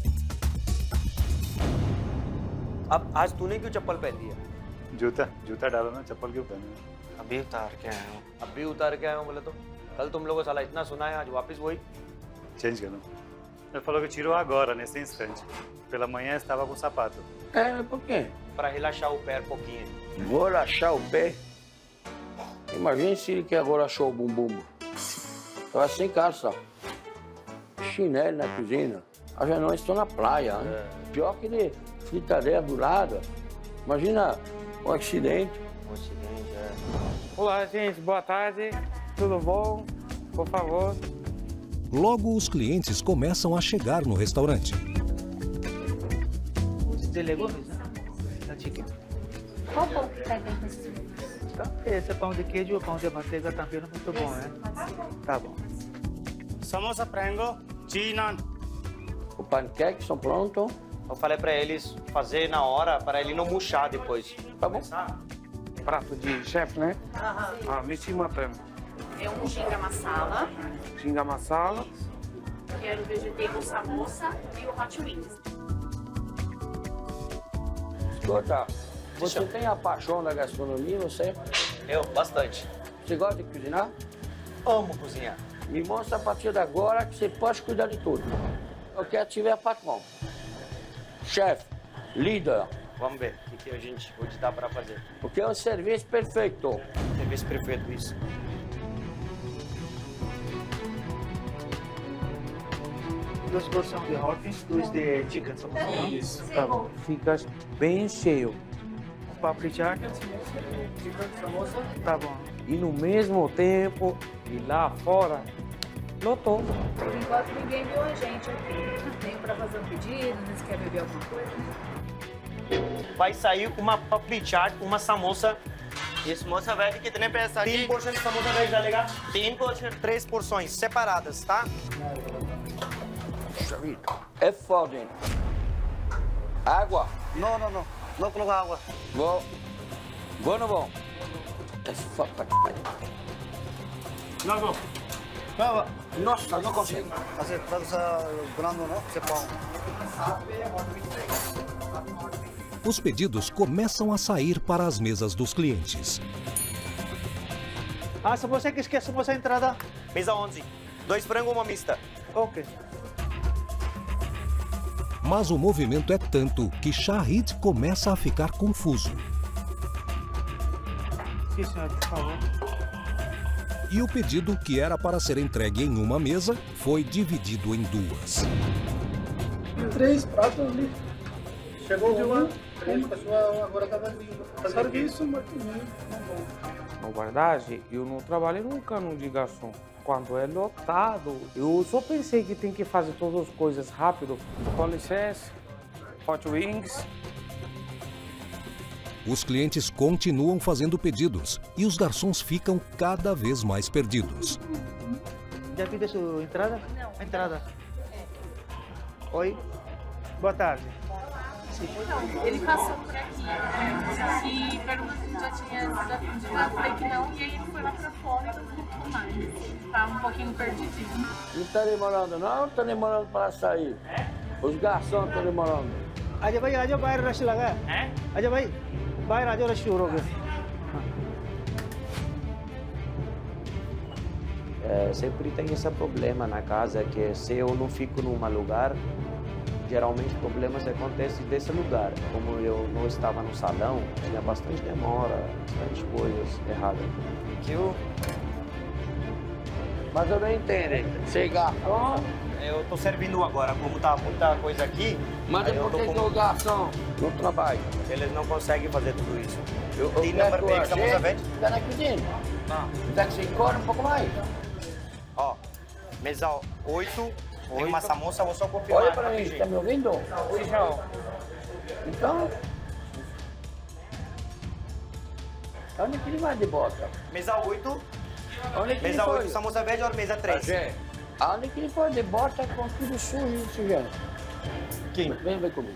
अब आज तूने क्यों चप्पल पहन लिया? जूता जूता डालो ना चप्पल क्यों पहने? अभी उतार के आया हूँ। अभी उतार के आया हूँ बोले तो कल तुम लोगों साला इतना सुना है आज वापस वही? Change करना। Ele falou que tirou agora, nesse instante. Pela manhã estava com sapato. É, por quê? Para relaxar o pé um pouquinho. Vou relaxar o pé? Imagine se ele que agora achou o bumbum. Estava sem calça. Chinelo na cozinha. Ah, já não estou na praia. É. Pior que de fritadeira do lado. Imagina um acidente. Um acidente, é. Olá, gente. Boa tarde. Tudo bom? Por favor. Logo, os clientes começam a chegar no restaurante. Você legou, a chicken? Qual pão que tá dentro desse? Esse pão de queijo e pão de manteiga também é muito bom, né? Tá bom. Samosa prego, China. Os panqueques estão prontos? Eu falei pra eles fazer na hora, para ele não murchar depois. Tá bom. Prato de chefe, né? Ah, me cima tempo. É um ginga masala. Ginga masala. Quero vegetable samosa e o hot wings. Escuta, você tem a paixão da gastronomia, você? Eu, bastante. Você gosta de cozinhar? Amo cozinhar. Me mostra a partir de agora que você pode cuidar de tudo. Eu quero te ver patrão. Chefe, líder. Vamos ver o que, que a gente hoje dá para fazer. Porque é um serviço perfeito. Serviço perfeito, isso. Duas porções de hot wings, duas de chicken. Isso. Tá bom. Fica bem cheio. Papri chaat. Tá bom. E no mesmo tempo, e lá fora, lotou. Por enquanto ninguém viu a gente aqui. Tenho pra fazer um pedido, se quer beber alguma coisa. Vai sair uma papri chaat, uma samosa. ये समोसा वेज कितने पैसा तीन porções de samosa verde डालेगा? तीन porções, três porções separadas, tá? Puxa vida. É foda, hein? Água? Não, não, não. Não coloca água. Bom. Bom ou não bom? É foda pra caralho. Não, não. Não, Nossa, não consigo. Assim, para essa grande, não? Você pão. Os pedidos começam a sair para as mesas dos clientes. Ah, se você que esquece a entrada? Mesa onze. Dois frangos, uma mista. Ok. Mas o movimento é tanto que Shahid começa a ficar confuso. Sim, senhor, por favor. E o pedido, que era para ser entregue em uma mesa, foi dividido em duas. Três pratos ali. Chegou de uma, três pessoas agora está vazio. Serviço, mas Na verdade, eu não trabalhei nunca no de garçom. Quando é lotado, eu só pensei que tem que fazer todas as coisas rápido. Com licença, hot wings. Os clientes continuam fazendo pedidos e os garçons ficam cada vez mais perdidos. Já pediu sua entrada? Não. A entrada. Oi. Boa tarde. Não, ele passou por aqui e perguntou se já tinha sido atendido. Eu falei que não, e aí ele foi lá pra fora e não ficou mais. Tá um pouquinho perdidinho. Não tá demorando, não? Tá demorando para sair. Os garçons estão demorando. आजा भाई आजा बाहर रश लगा है आजा भाई बाहर आजा रश शुरू हो गया É, sempre tem esse problema na casa, que se eu não fico num lugar, geralmente problemas acontecem desse lugar. Como eu não estava no salão, tinha bastante demora, bastante coisas erradas. Que eu... Mas eu não entendo. Você garçom? Eu tô servindo agora, como tá muita coisa aqui. Mas aí por eu que tô que o garçom não trabalha? Eles não conseguem fazer tudo isso. Eu, Tem eu number bem, quero samosa verde? ficar na cozinha. Dá que você encorda um pouco mais. Ó, mesa oito, tem uma samosa, vou só confirmar. Olha pra mim, tá me ouvindo? Sim, já. Então... Onde que ele vai de bota? Mesa oito. Onde que Mesa ele oito, foi? samosa verde ou mesa três? Onde que ele foi de bota com tudo sujo desse jeito? Quem? Vem, vem comigo.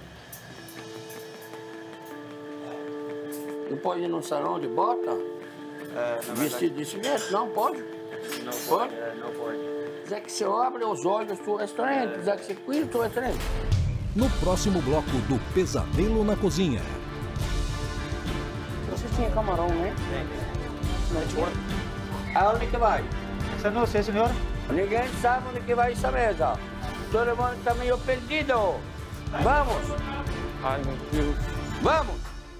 Não pode ir no salão de bota? É, Vestido desse jeito? Não pode? Não pode. pode, é, não pode. Quiser que você abre os olhos do restaurante, quiser que você cuide do restaurante. No próximo bloco do Pesadelo na Cozinha. Você tinha camarão, né? Aonde que vai? Essa não sei, senhor. Ninguém sabe onde que vai essa mesa. Todo mundo está meio perdido. Vamos! Ai, meu Deus. Vamos!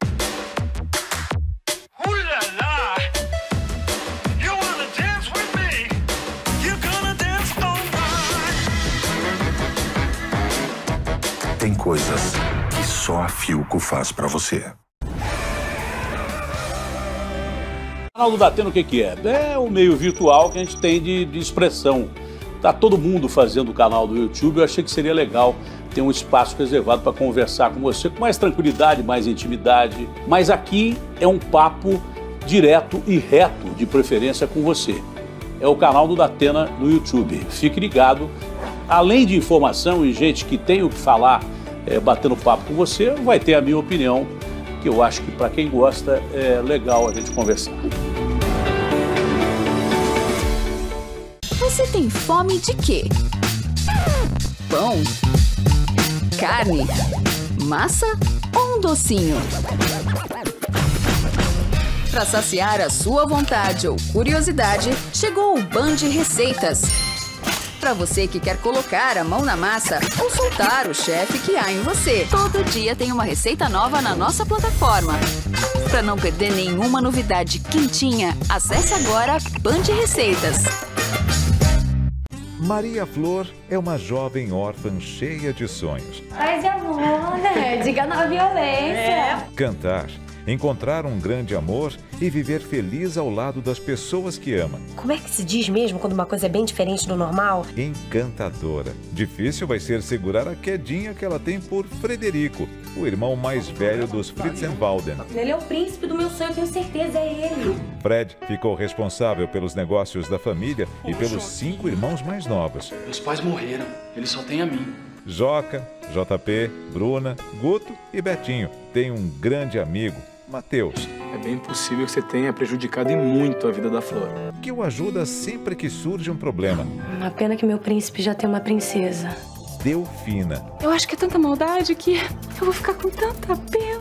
Ooh-la-la! You wanna dance with me? You're gonna dance all night. Tem coisas que só a Philco faz pra você. O canal do Datena o que que é? É o meio virtual que a gente tem de, de expressão. Tá todo mundo fazendo o canal do YouTube, eu achei que seria legal ter um espaço reservado para conversar com você com mais tranquilidade, mais intimidade. Mas aqui é um papo direto e reto, de preferência com você. É o canal do Datena no YouTube. Fique ligado. Além de informação e gente que tem o que falar, é, batendo papo com você, vai ter a minha opinião, que eu acho que para quem gosta é legal a gente conversar. Você tem fome de quê? Pão? Carne? Massa ou um docinho? Para saciar a sua vontade ou curiosidade, chegou o Band Receitas. Para você que quer colocar a mão na massa ou soltar o chefe que há em você. Todo dia tem uma receita nova na nossa plataforma. Para não perder nenhuma novidade quentinha, acesse agora Band Receitas. Maria Flor é uma jovem órfã cheia de sonhos. Paz e amor, né? Diga não à violência. Cantar, encontrar um grande amor e viver feliz ao lado das pessoas que ama. Como é que se diz mesmo quando uma coisa é bem diferente do normal? Encantadora. Difícil vai ser segurar a quedinha que ela tem por Frederico, o irmão mais velho dos Fritzenwalden. Ele é o príncipe do meu sonho, eu tenho certeza, é ele. Fred ficou responsável pelos negócios da família e pelos cinco irmãos mais novos. Meus pais morreram, ele só tem a mim. Joca, J P, Bruna, Guto e Betinho. Tem um grande amigo, Matheus. É bem possível que você tenha prejudicado e muito a vida da Flor. Que o ajuda sempre que surge um problema. Uma pena que meu príncipe já tem uma princesa. Delfina. Eu acho que é tanta maldade que eu vou ficar com tanta pena.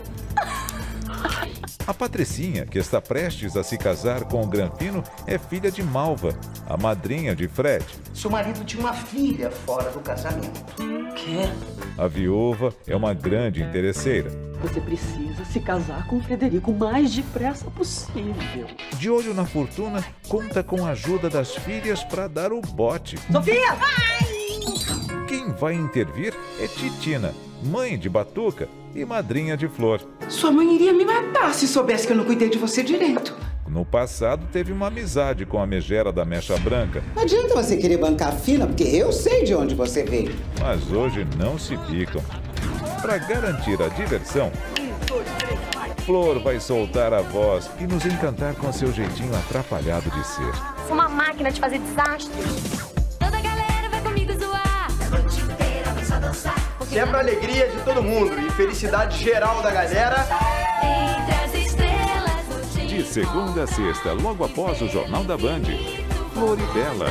A Patricinha, que está prestes a se casar com o Granfino, é filha de Malva, a madrinha de Fred. Seu marido tinha uma filha fora do casamento. Quê? A viúva é uma grande interesseira. Você precisa se casar com o Frederico o mais depressa possível. De olho na fortuna, conta com a ajuda das filhas para dar o bote. Sofia! Quem vai intervir é Titina, mãe de Batuca e madrinha de Flor. Sua mãe iria me matar se soubesse que eu não cuidei de você direito. No passado, teve uma amizade com a megera da mecha branca. Não adianta você querer bancar a fina, porque eu sei de onde você veio. Mas hoje não se bicam. Para garantir a diversão, Flor vai soltar a voz e nos encantar com seu jeitinho atrapalhado de ser. Sou uma máquina de fazer desastre. Toda a galera vai comigo zoar. A noite inteira vai só dançar. Sempre a alegria de todo mundo e felicidade geral da galera. Entre as estrelas. De segunda a sexta, logo após o Jornal da Band, Flor e Bela.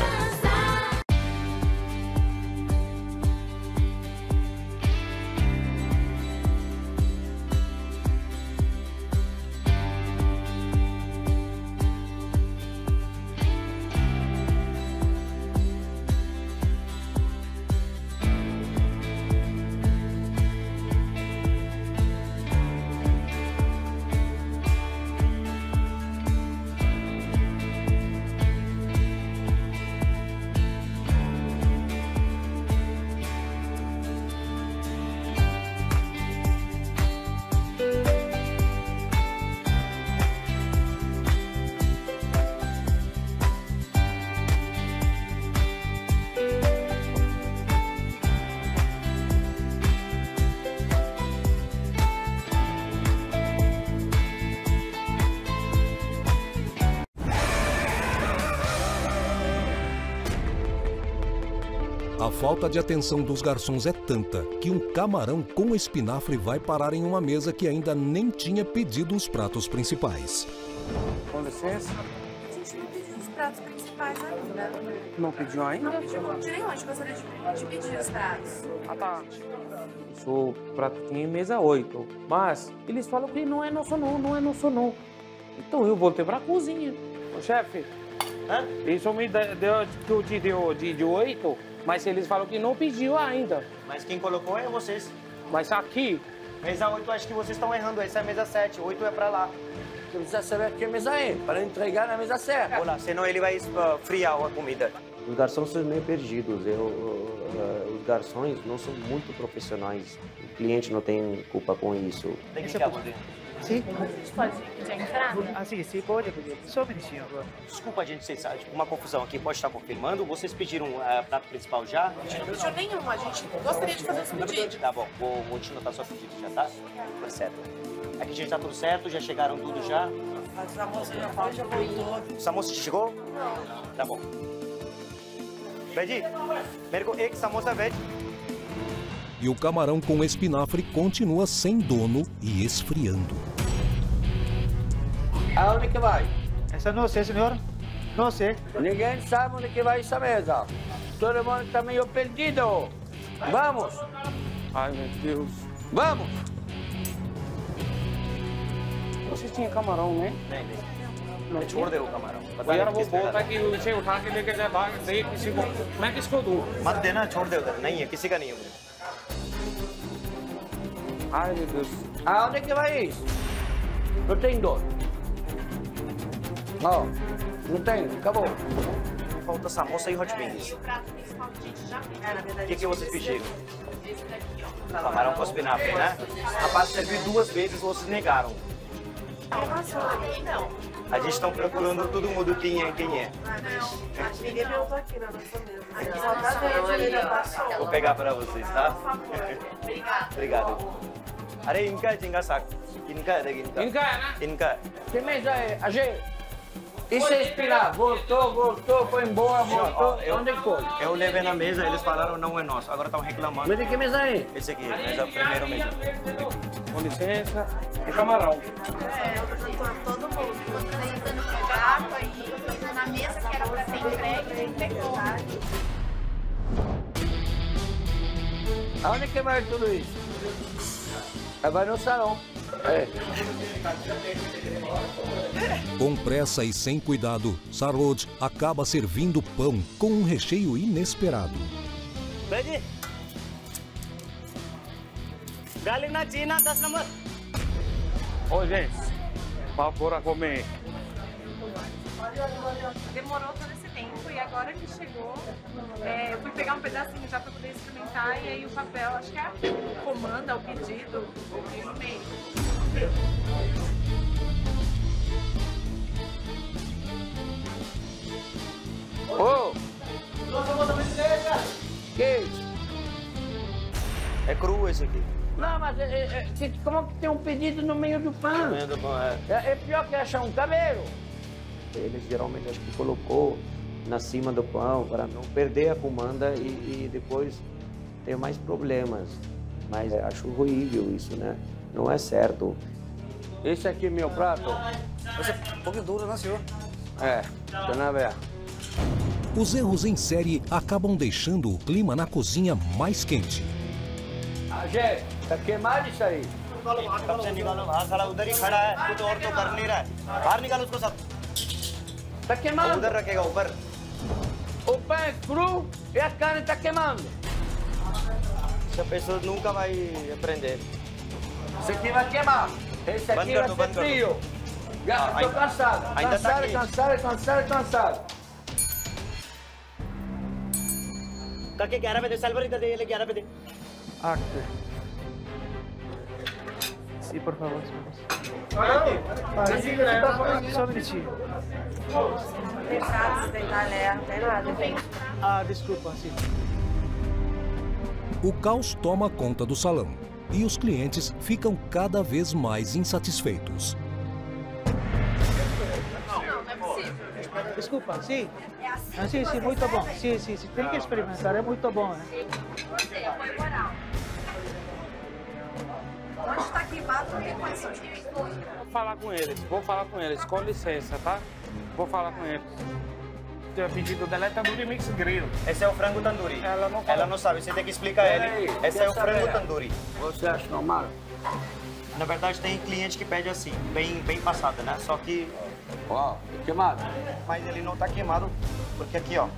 A falta de atenção dos garçons é tanta que um camarão com espinafre vai parar em uma mesa que ainda nem tinha pedido os pratos principais. Com licença. A gente não pediu os pratos principais ainda. Não pediu ainda? Não pediu nenhum, a gente gostaria de, de pedir os pratos. Ah, tá. O prato tinha em mesa oito, mas eles falam que não é nosso não, não é nosso não. Então eu voltei pra cozinha. Ô, chefe, Hã? isso me deu, deu, que eu te deu de, de oito, mas eles falam que não pediu ainda. Mas quem colocou é vocês. Mas aqui... Mesa oito, acho que vocês estão errando. Essa é a mesa sete, oito é pra lá. Você precisa saber que mesa é, para entregar na mesa certa. Olá, senão ele vai uh, friar a comida. Os garçons são meio perdidos. Eu, uh, os garçons não são muito profissionais. O cliente não tem culpa com isso. Tem que poder. Sim? A gente pode pedir a entrada? Ah, sim, sim, pode pedir. Só um minutinho agora. Desculpa, gente, vocês sabem, uma confusão aqui. Pode estar confirmando? Vocês pediram o uh, prato principal já? A gente não pediu nenhum, a gente gostaria de fazer esse pedido. Tá bom, vou, vou te anotar só pedido já, tá? Tudo certo. Aqui, gente, tá tudo certo? Já chegaram tudo já? A moça já falou, já voltou. Essa moça chegou? Não. Tá bom. Vedi, मेरे को एक samosa veg. E o camarão com espinafre continua sem dono e esfriando. Aonde que vai? Essa não sei, senhor. Não sei. Ninguém sabe onde que vai essa mesa. Todo mundo está meio perdido. Vamos. Ai, meu Deus. Vamos. Você tinha camarão, né? Tem, tem. मैं छोड़ दे वो कमरा वो यार वो बोलता है कि उसे उठा के लेके जाए बाहर दे किसी को मैं किसको दूं मत देना छोड़ दे उधर नहीं है किसी का नहीं है उधर Ai, meu Deus. Aonde que vai isso? Não tem dono. Ó, não tem, acabou. Falta samosa e hot wings. O que, que vocês pediram? Camarão com espinafre, né? Rapaz, servi duas vezes, vocês negaram. A gente está procurando todo mundo quem é, quem é. Ninguém perguntou aqui na nossa mesa. Aqui só tá verde, Vou pegar para vocês, tá? Obrigada. Obrigado. अरे इनका है जिनका साग इनका है देख इनका इनका है ना इनका है Que mesa é? A gente... Isso é inspirar. Voltou, voltou, foi embora, voltou. eu, Onde foi? eu levei na mesa, eles falaram não é nosso. Agora estão reclamando. Mas de que mesa é? Esse aqui, mesa primeiro mesa. Com licença. E camarão. É, todo mundo tentando pegar, aí na mesa que era pra ser entregue, ele pegou. Aonde que vai tudo isso? Vai no salão. É. Com pressa e sem cuidado, Sarod acaba servindo pão com um recheio inesperado. Beji. Garlic na China, dez número. Ô, gente, para comer. Demorou todo esse tempo e agora que chegou, é, eu fui pegar um pedacinho já para poder experimentar e aí o papel, acho que é a comanda, o pedido, veio no meio. Ô! Que isso? É cru esse aqui. Não, mas é, é, é, como que tem um pedido no meio do pão? No meio do pão, é. É, é pior que achar um cabelo. Eles geralmente acho que colocou na cima do pão para não perder a comanda e, e depois ter mais problemas. Mas acho horrível isso, né? Não é certo. Esse aqui é meu prato. Esse é um pouco duro, né, senhor? É, deixa eu ver. Os erros em série acabam deixando o clima na cozinha mais quente. Ah, gente, tá queimado isso aí. कब से निकालो हाँ साला उधर ही खड़ा है कुछ और तो कर नहीं रहा है बाहर निकालो उसको सब Tá queimando. उधर रखेगा ऊपर O pão é cru e a carne tá queimando. essa pessoa nunca vai aprender. Esse aqui vai queimar. Esse aqui vai ser frio. Já tô cansado. Ainda tá Cansado, quente. cansado, cansado, cansado. काके ग्यारह बजे सैलरी दे दे ले ग्यारह बजे Ah, sim, por favor. Ah, só um minutinho. Ah, desculpa, sim. O caos toma conta do salão e os clientes ficam cada vez mais insatisfeitos. Não, não é possível. Desculpa, sim. Ah, sim, sim, muito bom. Sim, sim, sim, tem que experimentar, é muito bom. Né? Foi moral. Onde está queimado, não tem condição de Vou falar com eles, vou falar com eles, com licença, tá? Vou falar com eles. O pedido dela é tandoori mix grill. Esse é o frango tandoori. Ela não, Ela não sabe, você tem que explicar a ele. Esse é o frango tandoori. Você acha normal? Na verdade, tem cliente que pede assim, bem, bem passada, né? Só que... Ó, queimado. Mas ele não tá queimado, porque aqui, ó.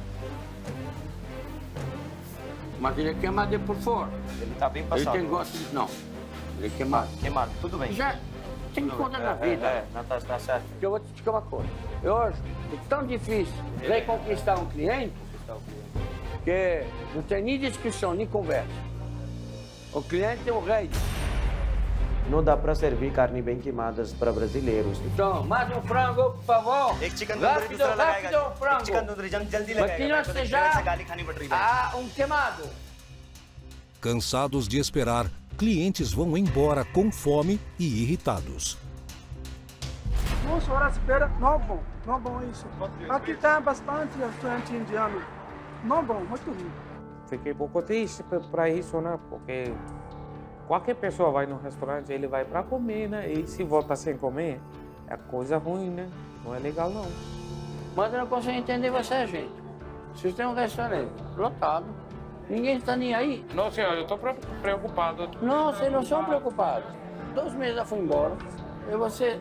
Mas ele é queimado por fora. Ele tá bem passado. Ele tem gosto de... Não. Ele é queimado. Queimado, tudo bem. Já tem conta na vida. É, é, não tá, tá certo. Porque eu vou te explicar uma coisa. Hoje é tão difícil vir conquistar um cliente Porque não tem nem discussão, nem conversa. O cliente é o rei. Não dá para servir carne bem queimadas para brasileiros. Então, mais um frango, por favor. Rápido, rápido, um frango. Mas que não seja ah, um queimado. Cansados de esperar, clientes vão embora com fome e irritados. Duas horas de espera, não bom, não bom isso. Aqui tem bastante restaurante indiano. Não bom, muito ruim. Fiquei um pouco triste para isso, né? Porque qualquer pessoa vai no restaurante, ele vai para comer, né? E se volta sem comer, é coisa ruim, né? Não é legal, não. Mas eu não consigo entender você, gente. Vocês têm um restaurante lotado, ninguém está nem aí. Não, senhor, eu estou preocupado. Não, vocês não são preocupados. Dois meses já foi embora. E você...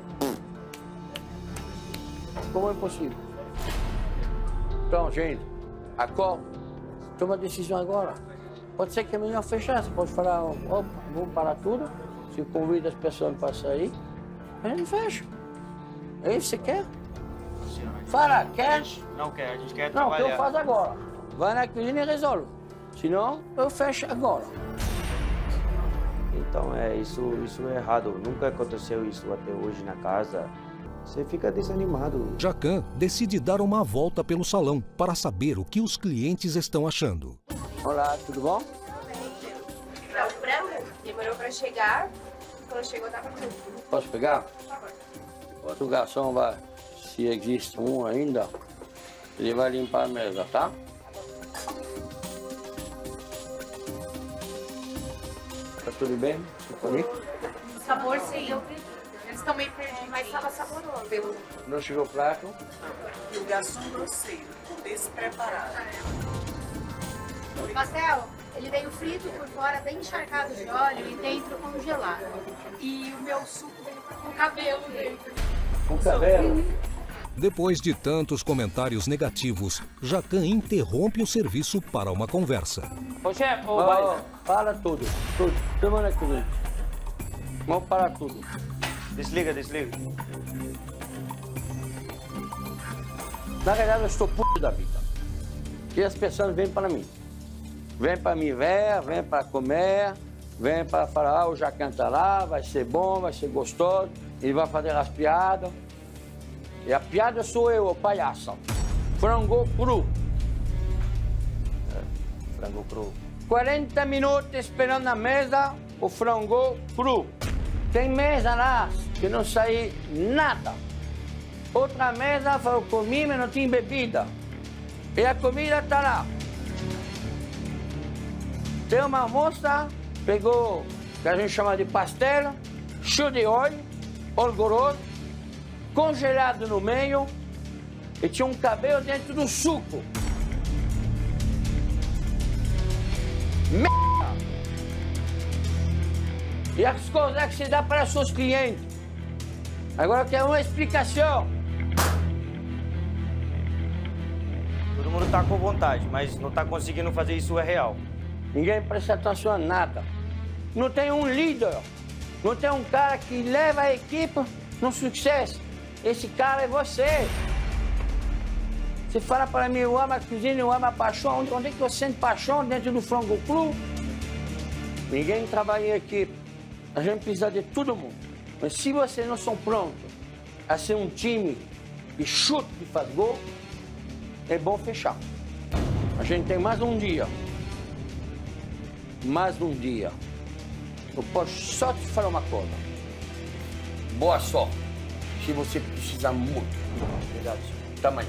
Como é possível? Então, gente, acorda. Toma a decisão agora. Pode ser que é melhor fechar. Você pode falar, opa, vamos parar tudo. Se convida as pessoas para sair, a gente fecha. É isso que você quer? Fala, quer? Não quer, a gente quer Não, trabalhar. então eu faço agora. Vai na cozinha e resolve. Senão, eu fecho agora. Então, é, isso, isso é errado. Nunca aconteceu isso até hoje na casa. Você fica desanimado. Jacan decide dar uma volta pelo salão para saber o que os clientes estão achando. Olá, tudo bom? É o frango, demorou para chegar. Quando chegou, tava tudo. Posso pegar? O garçom vai, se existe um ainda, ele vai limpar a mesa, tá? Tá tudo bem? Comigo? O sabor, sim, eu acredito. Eles estão meio perdidos, mas estava saboroso. Não chegou o prato? E o garçom grosseiro, despreparado. O pastel, ele veio frito por fora, bem encharcado de óleo e dentro congelado. E o meu suco veio com cabelo dentro. Com cabelo? Depois de tantos comentários negativos, Jacan interrompe o serviço para uma conversa. Ô chefe, ô, oh, para tudo, tudo, toma aqui, gente. Vamos parar tudo. Desliga, desliga. Na verdade, eu estou puto da vida. E as pessoas vêm para mim. Vem para me ver, vem para comer, vem para falar, ah, o Jacan tá lá, vai ser bom, vai ser gostoso, ele vai fazer as piadas. E a piada sou eu, o palhaço. Frango cru. É, frango cru. quarenta minutos esperando na mesa o frango cru. Tem mesa lá que não sai nada. Outra mesa eu comi, mas não tinha bebida. E a comida está lá. Tem uma moça, pegou, que a gente chama de pastel, cheio de óleo, oloroso, congelado no meio, e tinha um cabelo dentro do suco. Merda! E as coisas que se dá para seus clientes. Agora eu quero uma explicação. Todo mundo tá com vontade, mas não tá conseguindo fazer isso é real. Ninguém presta atenção a nada. Não tem um líder. Não tem um cara que leva a equipe no sucesso. Esse cara é você. Você fala para mim, eu amo a cozinha, eu amo a paixão. Onde é que você sente paixão dentro do frango cru? Ninguém trabalha em equipe. A gente precisa de todo mundo. Mas se vocês não são prontos a ser um time que chuta e faz gol, é bom fechar. A gente tem mais um dia. Mais um dia. Eu posso só te falar uma coisa. Boa sorte. Se você precisar muito. Obrigado, senhor. Até amanhã.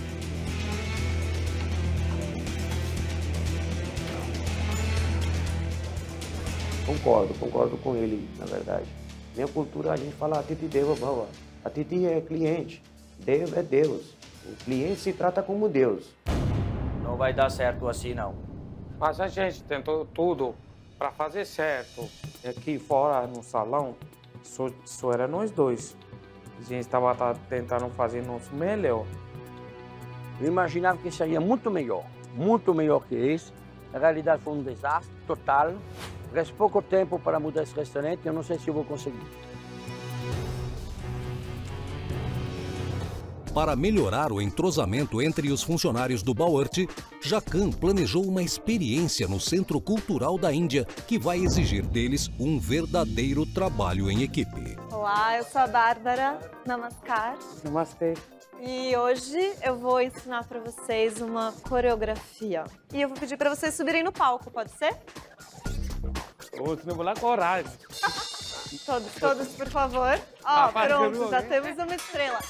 Concordo, concordo com ele, na verdade. Minha cultura, a gente fala a Titi Deva Bhava. A Titi é cliente, Deus é Deus. O cliente se trata como Deus. Não vai dar certo assim, não. Mas a gente tentou tudo para fazer certo. Aqui fora, no salão, só, só era nós dois. A gente estava tá, tentando fazer nosso melhor. Eu imaginava que seria muito melhor, muito melhor que esse. Na realidade foi um desastre total. Resta pouco tempo para mudar esse restaurante, eu não sei se eu vou conseguir. Para melhorar o entrosamento entre os funcionários do Bauert, Jacan planejou uma experiência no Centro Cultural da Índia que vai exigir deles um verdadeiro trabalho em equipe. Olá, eu sou a Bárbara. Namaskar. Namastê. E hoje eu vou ensinar para vocês uma coreografia. E eu vou pedir para vocês subirem no palco, pode ser? Outro não vou lá coragem. Todos, todos, por favor. Ó, pronto, já temos uma estrela.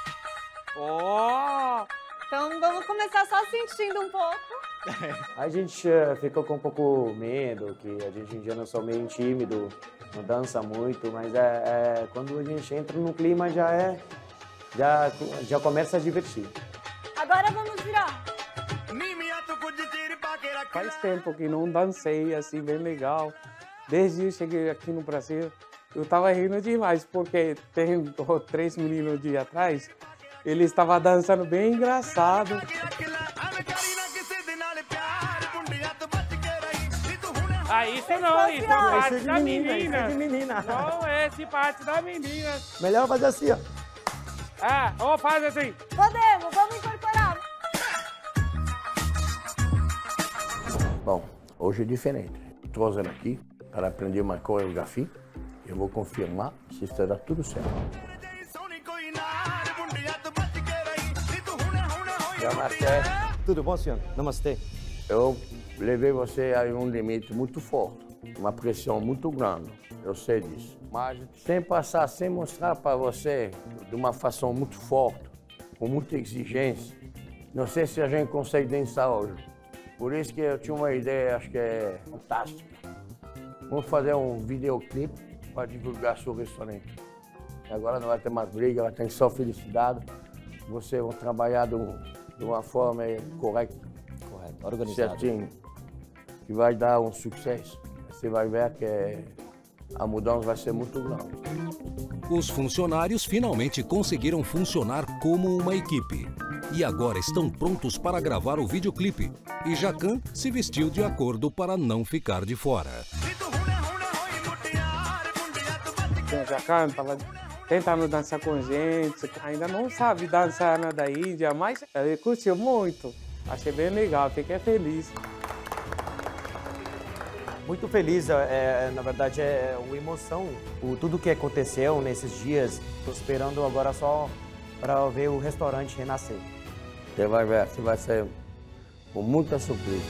Oh! Então vamos começar só sentindo um pouco. A gente uh, ficou com um pouco medo, que a gente indiano são meio tímido, não dança muito, mas é, é, quando a gente entra no clima já é, já, já começa a divertir. Agora vamos virar. Faz tempo que não dancei assim, bem legal. Desde que eu cheguei aqui no Brasil, eu tava rindo demais, porque tem três meninos de atrás, ele estava dançando bem engraçado. Ah, isso não, isso é parte da menina. Isso é de menina. Não, esse parte da menina. Melhor fazer assim, ó. Ah, ou faz assim. Podemos, vamos incorporar. Bom, hoje é diferente. Trouxe ela aqui para aprender uma coreografia. Eu vou confirmar se estará tudo certo. Namastê. Tudo bom, senhor? Namastê. Eu levei você a um limite muito forte, uma pressão muito grande, eu sei disso. Mas sem passar, sem mostrar para você de uma fação muito forte, com muita exigência, não sei se a gente consegue dançar hoje. Por isso que eu tinha uma ideia, acho que é fantástica. Vamos fazer um videoclipe para divulgar seu restaurante. Agora não vai ter mais briga, vai ter só felicidade. Vocês vão trabalhar de, um, de uma forma correta. Correto, organizado. Certinho. Que vai dar um sucesso. Você vai ver que a mudança vai ser muito grande. Os funcionários finalmente conseguiram funcionar como uma equipe. E agora estão prontos para gravar o videoclipe. E Jacan se vestiu de acordo para não ficar de fora. O Jacan estava tentando dançar com gente, ainda não sabe dançar na da Índia, mas ele curtiu muito. Achei bem legal, fiquei feliz. Muito feliz, é, na verdade é uma emoção, o, tudo que aconteceu nesses dias. Estou esperando agora só para ver o restaurante renascer. Você vai ver, você vai ser com muita surpresa.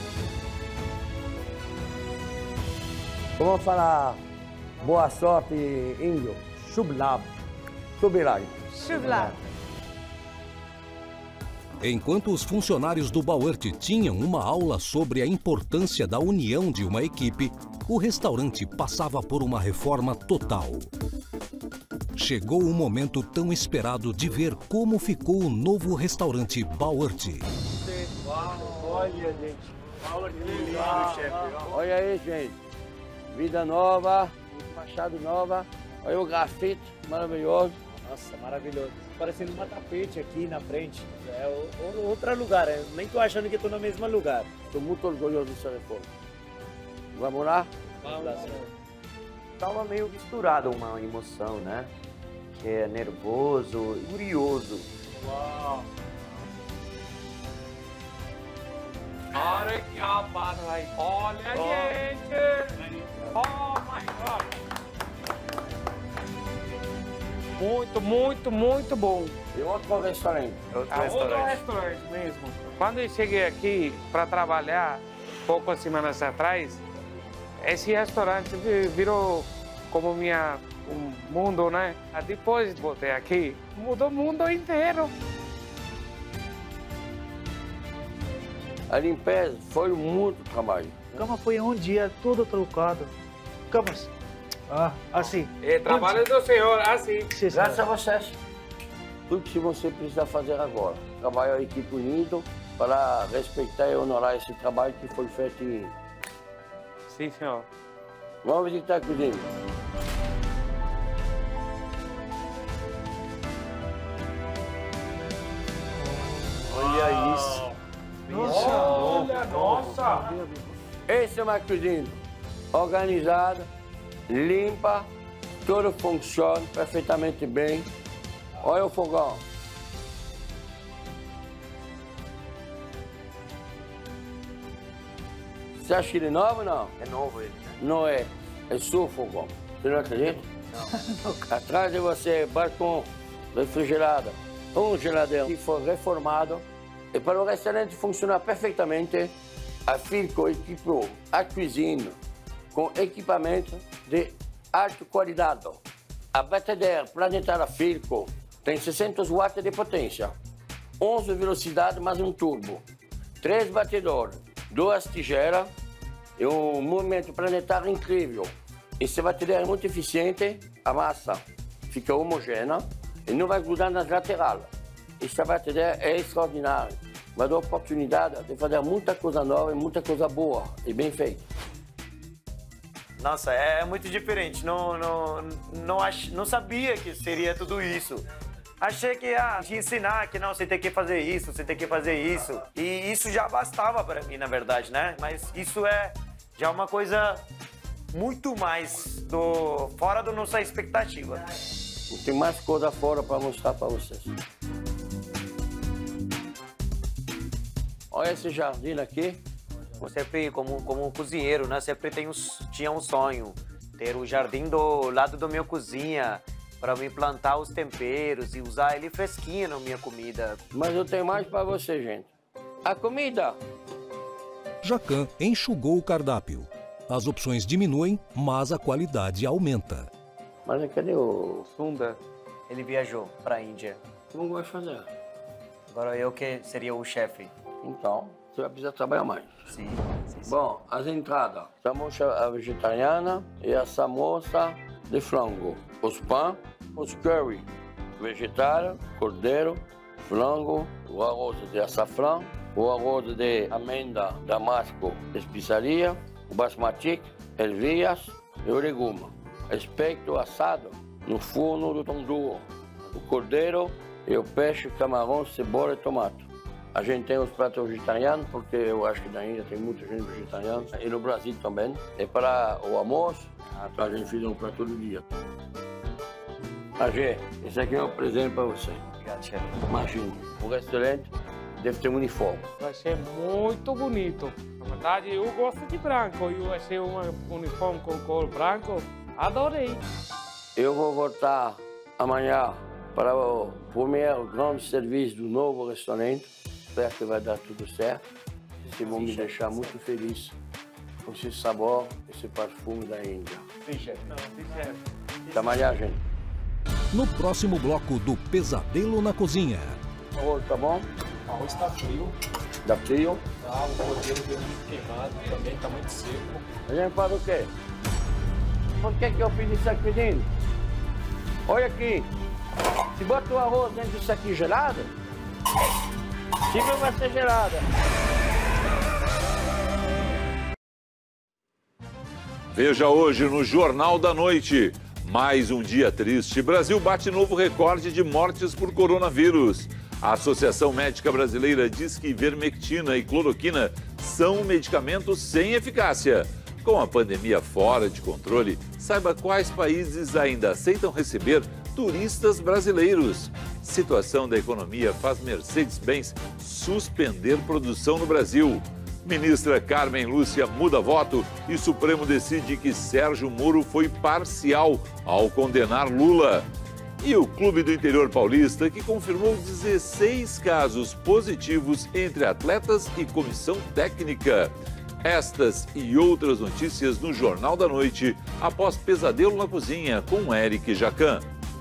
Vamos falar boa sorte em índio. Shubh Labh. Shubh Labh. Shubh Labh. Enquanto os funcionários do Bauert tinham uma aula sobre a importância da união de uma equipe, o restaurante passava por uma reforma total. Chegou o momento tão esperado de ver como ficou o novo restaurante Bauert. Olha, gente. Olha aí, gente. Vida nova, fachada nova. Olha o grafite maravilhoso. Nossa, maravilhoso. Parecendo um tapete aqui na frente. É outro lugar, eu nem tô achando que estou no mesmo lugar. Estou muito orgulhoso dessa reforma. Vamos lá? Vamos lá, senhor. Tava meio misturado uma emoção, né? Que é nervoso, curioso. Uau! Olha que rapaz aí. Olha, gente! Oh, my God! Muito, muito, muito bom. E outro restaurante? Outro ah, restaurante. Outro restaurante mesmo. Quando eu cheguei aqui para trabalhar, poucas semanas atrás, esse restaurante virou como minha um mundo, né? Depois de voltei aqui, mudou o mundo inteiro. A limpeza foi muito trabalho. A cama foi um dia todo trocado. Camas. Ah, assim. É trabalho do senhor, assim. Sim, graças a vocês. Tudo que você precisa fazer agora. Trabalhar a equipe unida para respeitar e honorar esse trabalho que foi feito em... Sim, senhor. Vamos visitar a cozinha. Olha isso. Nossa, olha, nossa. Essa é uma cozinha organizada, limpa, tudo funciona perfeitamente bem. Olha o fogão. Você acha ele novo ou não? É novo ele. Não é. É súfogo. Você não acredita? Não. Atrás de você, balcão refrigerado. Um geladeiro que foi reformado. E para o restaurante funcionar perfeitamente, a Filco equipou a cozinha com equipamento de alta qualidade. A batedeira planetária Filco tem seiscentos watts de potência, onze velocidades mais um turbo, três batedores, duas tigelas e um movimento planetário incrível. Essa batedeira é muito eficiente, a massa fica homogênea e não vai grudar nas laterais. Essa batedeira é extraordinária, vai dar a oportunidade de fazer muita coisa nova e muita coisa boa e bem feita. Nossa, é muito diferente. Não, não, não, ach, não sabia que seria tudo isso. Achei que ia te ensinar que não, você tem que fazer isso, você tem que fazer isso. E isso já bastava para mim, na verdade, né? Mas isso é já uma coisa muito mais do, fora da nossa expectativa. Tem mais coisa fora para mostrar para vocês. Olha esse jardim aqui. Eu sempre, como, como um cozinheiro, né? Sempre tenho, tinha um sonho. Ter o jardim do lado da minha cozinha, para me plantar os temperos e usar ele fresquinho na minha comida. Mas eu tenho mais para você, gente. A comida. Jacan enxugou o cardápio. As opções diminuem, mas a qualidade aumenta. Mas cadê o Sunda? Ele viajou para a Índia. Como vai fazer? Agora eu que seria o chefe. Então, você vai precisar trabalhar mais. Sim. sim, sim. Bom, as entradas. Samosa vegetariana e a samosa de frango. Os pães, os curry vegetal, cordeiro, frango, o arroz de açafrão, o arroz de amêndoa, damasco, especiaria, o basmati, ervilhas e o legume. Espeto assado no forno do tandoor. O cordeiro e o peixe, camarão, cebola e tomate. A gente tem os pratos vegetarianos, porque eu acho que na Índia tem muita gente vegetariana. E no Brasil também. E para o almoço, a gente faz um prato todo dia. A G, esse aqui é um presente para você. Obrigado, chefe. Imagina, o restaurante deve ter um uniforme. Eu achei muito bonito. Na verdade, eu gosto de branco. Eu achei um uniforme com cor branco. Adorei. Eu vou voltar amanhã para o primeiro grande serviço do novo restaurante. Espero que vai dar tudo certo. Vocês vão me deixar muito feliz com esse sabor, esse perfume da Índia. Sim, chefe. Sim, chefe. Até amanhã, gente. No próximo bloco do Pesadelo na Cozinha. O arroz tá bom? O arroz está frio. Tá frio? Tá, o roteiro deu muito queimado, também tá muito seco. A gente faz o quê? Por que que eu fiz isso aqui dentro? Olha aqui. Se bota o arroz dentro disso aqui gelado, sempre vai ser gelada. Veja hoje no Jornal da Noite. Mais um dia triste. Brasil bate novo recorde de mortes por coronavírus. A Associação Médica Brasileira diz que ivermectina e cloroquina são medicamentos sem eficácia. Com a pandemia fora de controle, saiba quais países ainda aceitam receber turistas brasileiros. Situação da economia faz Mercedes-Benz suspender produção no Brasil. Ministra Carmen Lúcia muda voto e Supremo decide que Sérgio Moro foi parcial ao condenar Lula. E o Clube do Interior Paulista, que confirmou dezesseis casos positivos entre atletas e comissão técnica. Estas e outras notícias no Jornal da Noite, após Pesadelo na Cozinha, com Eric Jacan.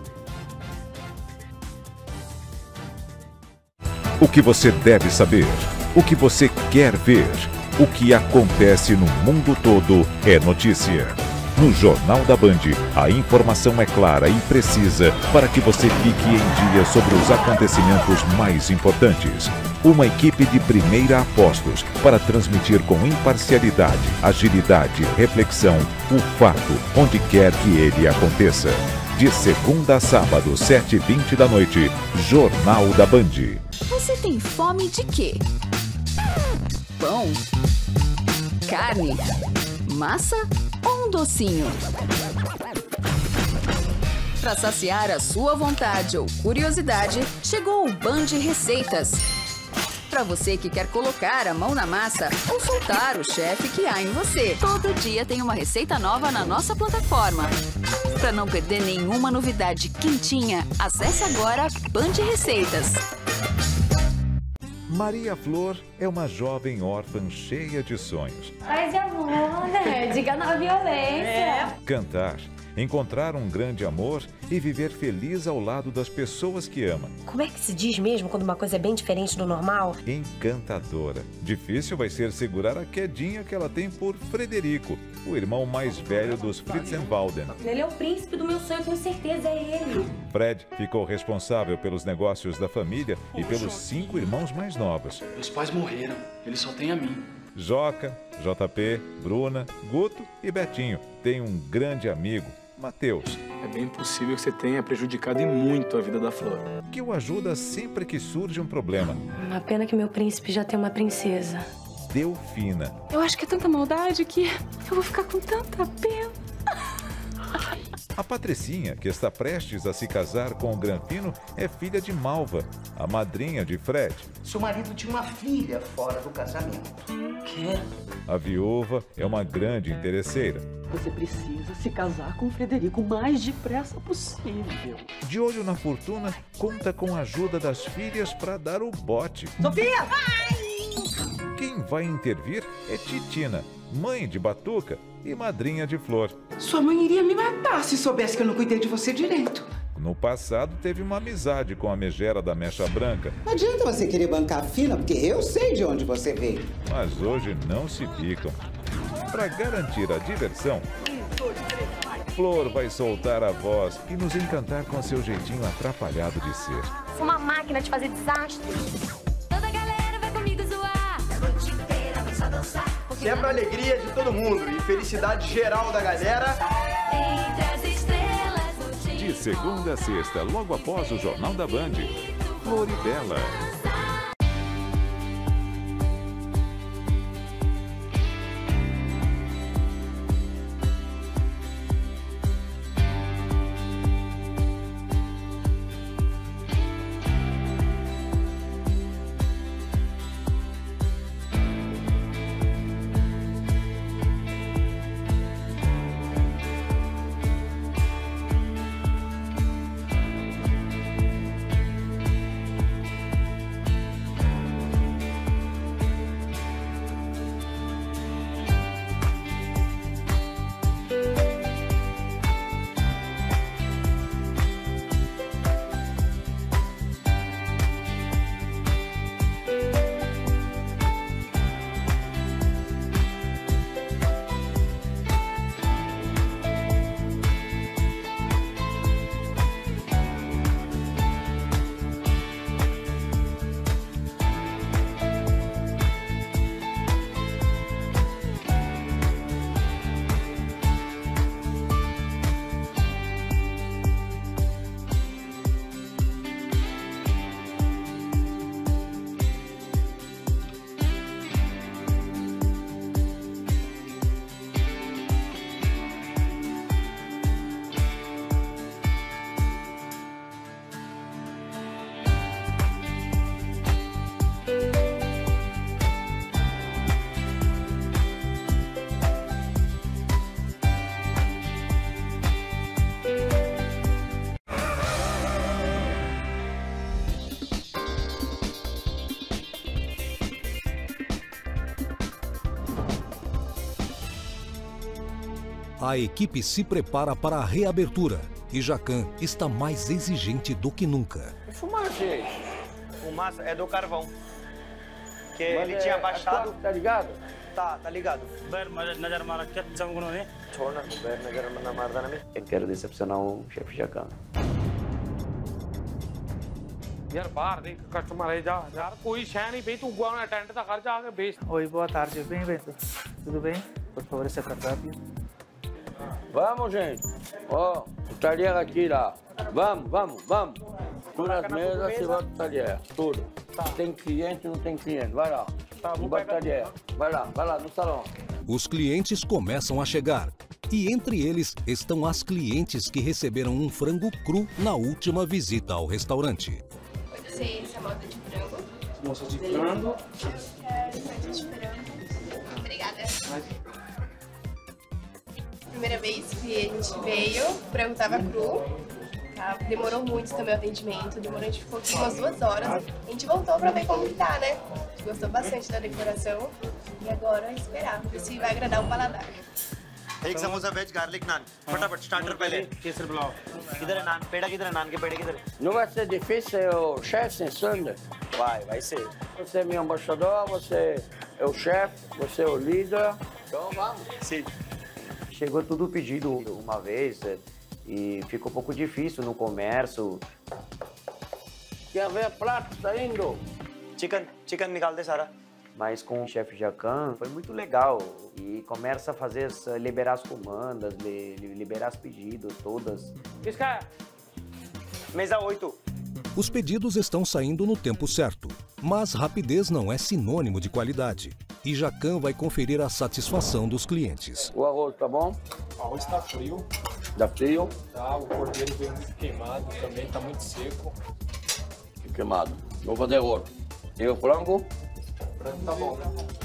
O que você deve saber, o que você quer ver, o que acontece no mundo todo é notícia. No Jornal da Band, a informação é clara e precisa para que você fique em dia sobre os acontecimentos mais importantes. Uma equipe de primeira a postos para transmitir com imparcialidade, agilidade, reflexão, o fato, onde quer que ele aconteça. De segunda a sábado, sete e vinte da noite, Jornal da Band. Você tem fome de quê? Pão? Carne? Massa? Ou um docinho? Para saciar a sua vontade ou curiosidade, chegou o Band Receitas. Para você que quer colocar a mão na massa ou soltar o chefe que há em você. Todo dia tem uma receita nova na nossa plataforma. Para não perder nenhuma novidade quentinha, acesse agora Band Receitas. Maria Flor é uma jovem órfã cheia de sonhos. Paz e amor, né? Diga na violência. Cantar, encontrar um grande amor e viver feliz ao lado das pessoas que ama. Como é que se diz mesmo quando uma coisa é bem diferente do normal? Encantadora. Difícil vai ser segurar a quedinha que ela tem por Frederico, o irmão mais velho dos Fritzenwalden. Ele é o príncipe do meu sonho, eu tenho certeza, é ele. Fred ficou responsável pelos negócios da família e pelos cinco irmãos mais novos. Meus pais morreram, ele só tem a mim. Joca, J P, Bruna, Guto e Betinho. Tem um grande amigo, Matheus. É bem possível que você tenha prejudicado e muito a vida da Flor. Que o ajuda sempre que surge um problema. Uma pena que meu príncipe já tem uma princesa. Delfina. Eu acho que é tanta maldade que eu vou ficar com tanta pena. A Patricinha, que está prestes a se casar com o Granfino, é filha de Malva, a madrinha de Fred. Seu marido tinha uma filha fora do casamento. Quê? A viúva é uma grande interesseira. Você precisa se casar com o Frederico o mais depressa possível. De olho na fortuna, conta com a ajuda das filhas para dar o bote. Sofia! Quem vai intervir é Titina, mãe de Batuca e madrinha de Flor. Sua mãe iria me matar se soubesse que eu não cuidei de você direito. No passado, teve uma amizade com a megera da mecha branca. Não adianta você querer bancar a fina, porque eu sei de onde você veio. Mas hoje não se bicam. Para garantir a diversão, Flor vai soltar a voz e nos encantar com seu jeitinho atrapalhado de ser. Sou uma máquina de fazer desastre. Toda a galera vai comigo zoar. A noite inteira vai só dançar. Sempre a alegria de todo mundo e felicidade geral da galera. Entre as estrelas. De segunda a sexta, logo após o Jornal da Band, Flor e Bela. A equipe se prepara para a reabertura e Jacan está mais exigente do que nunca. E fumaça? Fumaça é do carvão. Que Mas ele é, tinha baixado. Tá ligado? Tá, tá ligado. Eu quero decepcionar o chefe Jacan. यार बाहर देख कस्टमर है जा यार कोई शय नहीं भाई तू गुआ ना टेंट दा घर जाके बेच Oi, boa tarde. Bem, Bento? Tudo bem? Por favor, esse cardápio. Vamos, gente. Ó, o talher aqui lá. Vamos, vamos, vamos. Tudo nas mesas, você bota o talher. Tudo. Tem cliente, não tem cliente. Vai lá. Não bota o talher. Vai lá, vai lá no salão. Os clientes começam a chegar. E entre eles estão as clientes que receberam um frango cru na última visita ao restaurante. Você chamada de frango? Moça de frango. Obrigada. Primeira vez que a gente veio, o frango tava cru. Tá? Demorou muito também o atendimento, demorou, a gente ficou aqui umas duas horas. A gente voltou pra ver como que tá, né? A gente gostou bastante da decoração. E agora é esperar, ver se vai agradar o paladar. एक samosa veg garlic नान फटाफट स्टार्टर पहले केसर पुलाव किधर है नान पेड़ा किधर है नान के पेड़े किधर है Não vai ser difícil, o chefe, sem Sander? Vai, vai ser. Você é meu embaixador, você é o chefe, você é o líder. Então vamos. Sim. Chegou tudo pedido uma vez e ficou um pouco difícil no comércio. Quer ver prato saindo? Chicken, chicken निकाल दे सारा. Mas com o chefe Jacan foi muito legal e começa a fazer, liberar as comandas, liberar os pedidos, todas. Mesa oito. Os pedidos estão saindo no tempo certo, mas rapidez não é sinônimo de qualidade. E Jacan vai conferir a satisfação dos clientes. O arroz tá bom? O arroz tá frio. Tá frio? Tá, o cordeiro veio muito queimado também, tá muito seco. Queimado. Vou fazer outro. E o frango? Tá bom.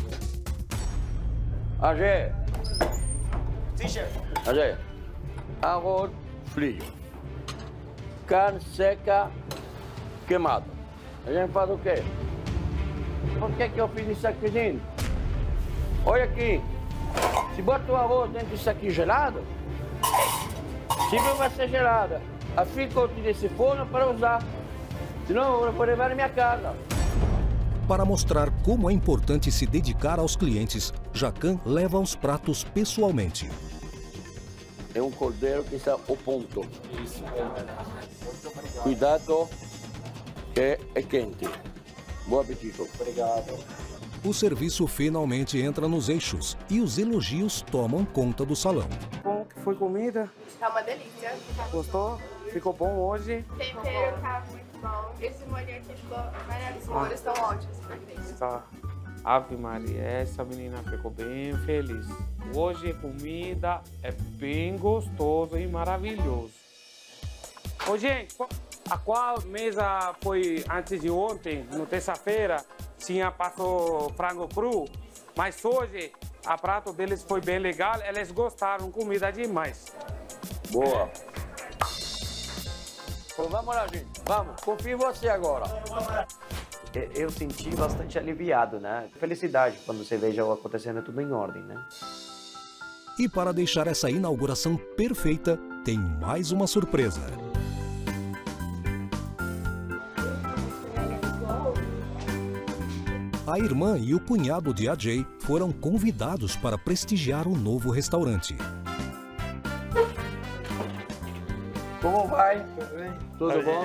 A G. Sim, chefe. A G. Arroz frio. Carne seca queimada. A gente faz o quê? Por que que eu fiz isso aqui dentro? Olha aqui. Se bota o arroz dentro disso aqui gelado, sempre vai ser gelada. Assim que eu tirei esse forno para usar. Senão eu vou levar na minha casa. Para mostrar como é importante se dedicar aos clientes, Jacan leva os pratos pessoalmente. É um cordeiro que está ao ponto. Isso, é. Cuidado, que é quente. Bom apetite. Obrigado. O serviço finalmente entra nos eixos e os elogios tomam conta do salão. Como que foi comida? Tá uma delícia. Gostou? Ficou bom hoje? O tempero tá muito bom. Esse molho aqui ficou maravilhoso. Os molhos estão ótimos, perfeitos. Tá. Ave Maria, essa menina ficou bem feliz. Hoje a comida é bem gostoso e maravilhoso. Ô, gente, a qual mesa foi antes de ontem, no terça-feira, tinha passou frango cru, mas hoje a prato deles foi bem legal, eles gostaram, comida demais. Boa. Então, vamos lá, gente. Vamos, confio em você agora. Eu senti bastante aliviado, né? Felicidade quando você veja o acontecendo tudo em ordem, né? E para deixar essa inauguração perfeita, tem mais uma surpresa. A irmã e o cunhado de A J foram convidados para prestigiar o novo restaurante. Como vai? Tudo bem? Tudo bom?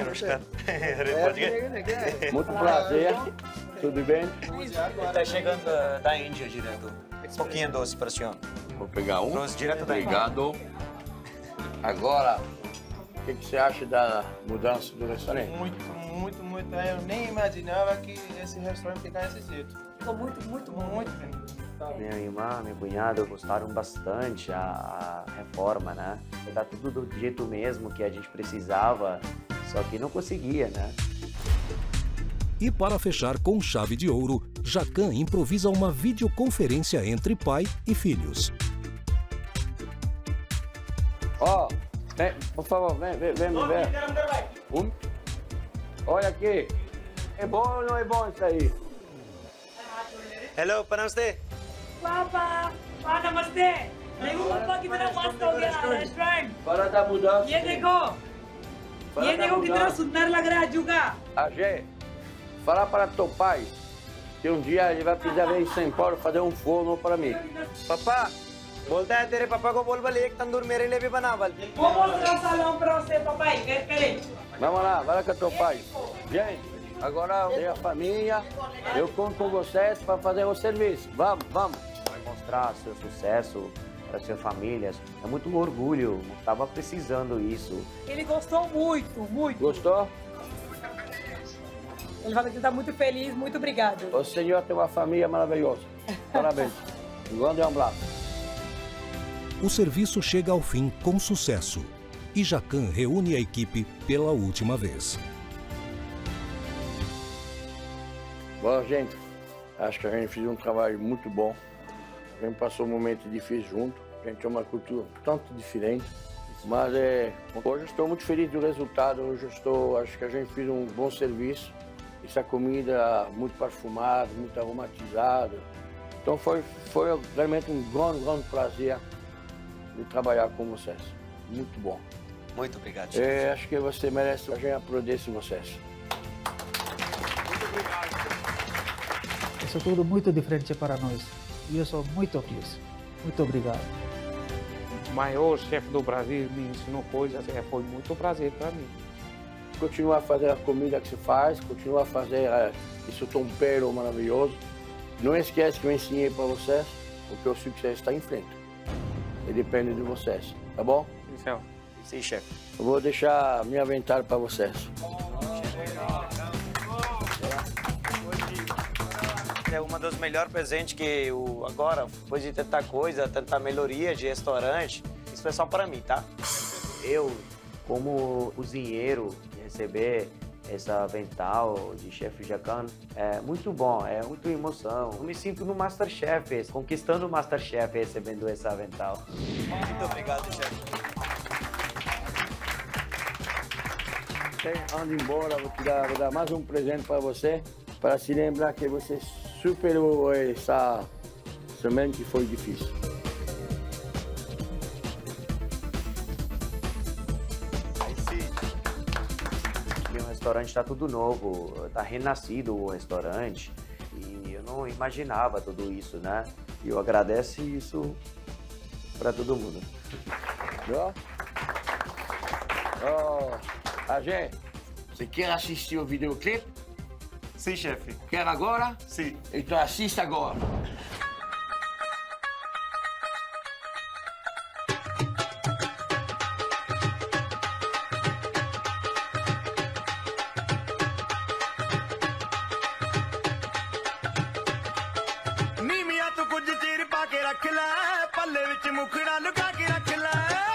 É, muito prazer. Tudo bem? Tá chegando da, da Índia direto. Um pouquinho doce para o senhor. Vou pegar um. Trouxe direto da Índia. Obrigado. Agora, o que, que você acha da mudança do restaurante? Muito, muito, muito. Eu nem imaginava que esse restaurante ficasse desse jeito. Ficou muito, muito bom. Muito bem. Minha irmã, meu cunhado gostaram bastante a, a reforma, né? Tá tudo do jeito mesmo que a gente precisava, só que não conseguia, né? E para fechar com chave de ouro, Jacan improvisa uma videoconferência entre pai e filhos. Ó, oh, por favor, vem, vem, vem me ver. Um. Olha aqui. É bom ou não é bom isso aí? Hello, namaste. पापा, पापा नमस्ते। देखो पापा कितना मस्त हो गया restaurant. Para da mudança. ये देखो, ये देखो कितना सुंदर लग रहा है अज्जू का। A Gê, fala para teu pai que um dia ele vai precisar vir em São Paulo fazer um forno para mim. पापा, बोलता है तेरे पापा को बोल बल एक तंदूर मेरे लिए भी बना बल। वो बोल रहा सालों पर उससे पापा ही कर करे। Vamos lá, vai lá com teu pai. Gente, agora eu tenho a família, eu conto com vocês para fazer o serviço. Vamos, vamos. Vai mostrar seu sucesso para suas famílias. É muito orgulho, estava precisando isso. Ele gostou muito, muito. Gostou? Ele falou que está muito feliz, muito obrigado. O senhor tem uma família maravilhosa. Parabéns. Um grande abraço. O serviço chega ao fim com sucesso e Jacan reúne a equipe pela última vez. Bom, gente, acho que a gente fez um trabalho muito bom. A gente passou um momento difícil junto. A gente tem uma cultura tanto diferente. Mas é, hoje eu estou muito feliz do resultado. Hoje eu estou, acho que a gente fez um bom serviço. Essa comida muito perfumada, muito aromatizada. Então foi, foi realmente um grande, grande prazer de trabalhar com vocês. Muito bom. Muito obrigado. É, acho que você merece, a gente agradece vocês. Muito obrigado. Isso é tudo muito diferente para nós. E eu sou muito feliz. Muito obrigado. O maior chefe do Brasil me ensinou coisas, é, foi muito prazer para mim. Continua a fazer a comida que você faz, continua a fazer uh, esse tempero maravilhoso. Não esquece que eu ensinei para vocês, porque o sucesso está em frente. E depende de vocês, tá bom? Sim, senhor. Sim, chefe. Eu vou deixar minha avental para vocês. É uma dos melhores presentes que eu agora, depois de tanta coisa, tanta melhoria de restaurante, isso é só para mim, tá? Eu, como cozinheiro, receber essa avental de chefe Jacan é muito bom, é muita emoção. Eu me sinto no Masterchef, conquistando o Masterchef recebendo essa avental. Muito obrigado, chefe. Anda embora, vou, te dar, vou dar mais um presente para você, para se lembrar que você superou essa semana que foi difícil. Aí sim. O restaurante está tudo novo, está renascido o restaurante e eu não imaginava tudo isso, né? E eu agradeço isso para todo mundo. Ó, oh, a gente, você quer assistir o videoclipe? Sim, chefe. Quer agora? Sim. Então assista agora. ਨੀਮੀਆਂ ਤੋਂ ਕੁਝ ਚਿਰ ਪਾ ਕੇ ਰੱਖ ਲੈ ਪੱਲੇ ਵਿੱਚ ਮੁਖੜਾ ਲੁਕਾ ਕੇ ਰੱਖ ਲੈ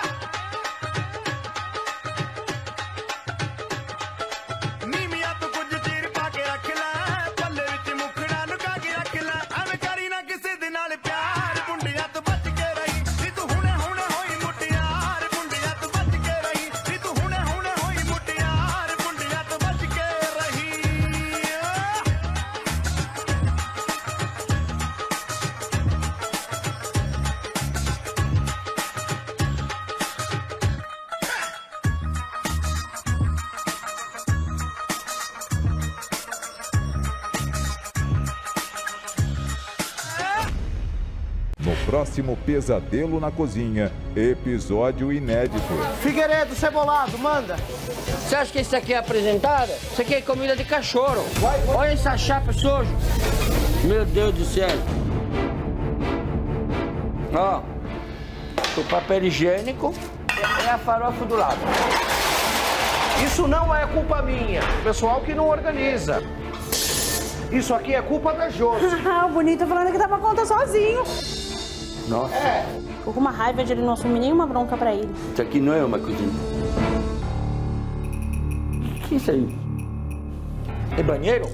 ਨੀਮੀਆਂ ਤੋਂ ਕੁਝ ਚਿਰ ਪਾ ਕੇ ਰੱਖ ਲੈ ਪੱਲੇ ਵਿੱਚ ਮੁਖੜਾ ਲੁਕਾ ਕੇ ਰੱਖ ਲੈ ਐਵੇਂ ਕਰੀ ਨਾ ਕਿਸੇ ਦੇ ਨਾਲ ਪਿਆਰ ਗੁੰਡਿਆਂ ਤੋਂ ਬਚ ਕੇ ਰਹੀ ਨੀ ਤੂੰ ਹੁਣੇ ਹੁਣੇ ਹੋਈ ਮੁਟਿਆਰ ਗੁੰਡਿਆਂ ਤੋਂ ਬਚ ਕੇ ਰਹੀ ਨੀ ਤੂੰ ਹੁਣੇ ਹੁਣੇ ਹੋਈ ਮੁਟਿਆਰ ਗੁੰਡਿਆਂ ਤੋਂ ਬਚ ਕੇ ਰਹੀ No próximo Pesadelo na Cozinha, episódio inédito. Figueiredo, cebolado, manda. Você acha que isso aqui é apresentada? Isso aqui é comida de cachorro. Olha essa chapa suja. Meu Deus do céu. Ó, o papel higiênico é a farofa do lado. Isso não é culpa minha. O pessoal que não organiza. Isso aqui é culpa da Josi. O Bonito falando que dá pra conta sozinho. Nossa. É. Tô com uma raiva de ele não assumir nenhuma bronca pra ele. Isso aqui não é uma cozinha. O que é isso aí? É banheiro?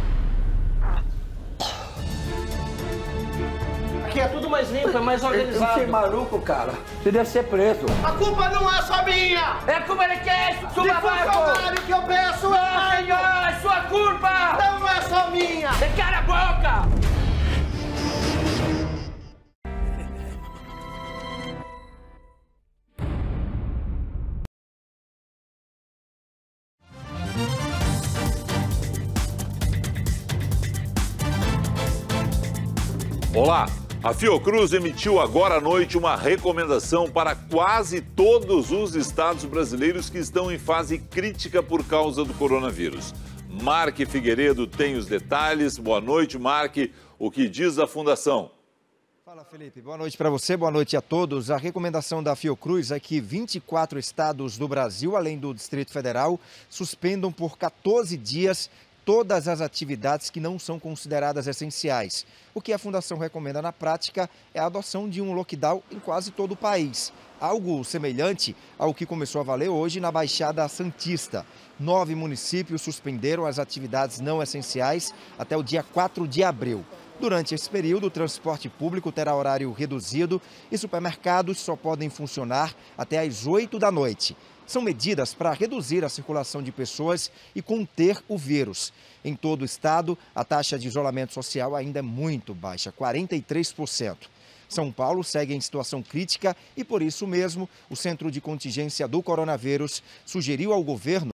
Aqui é tudo mais limpo, é mais organizado. Você é maluco, cara. Você deve ser preso. A culpa não é só minha. É culpa de quem? De funcionário que eu peço. Não, senhor, é sua culpa. Não é só minha. Você cala a boca. Olá, a Fiocruz emitiu agora à noite uma recomendação para quase todos os estados brasileiros que estão em fase crítica por causa do coronavírus. Mark Figueiredo tem os detalhes. Boa noite, Mark. O que diz a Fundação? Fala, Felipe. Boa noite para você, boa noite a todos. A recomendação da Fiocruz é que vinte e quatro estados do Brasil, além do Distrito Federal, suspendam por quatorze dias todas as atividades que não são consideradas essenciais. O que a Fundação recomenda na prática é a adoção de um lockdown em quase todo o país. Algo semelhante ao que começou a valer hoje na Baixada Santista. Nove municípios suspenderam as atividades não essenciais até o dia quatro de abril. Durante esse período, o transporte público terá horário reduzido e supermercados só podem funcionar até às oito da noite. São medidas para reduzir a circulação de pessoas e conter o vírus. Em todo o estado, a taxa de isolamento social ainda é muito baixa, quarenta e três por cento. São Paulo segue em situação crítica e, por isso mesmo, o Centro de Contingência do Coronavírus sugeriu ao governo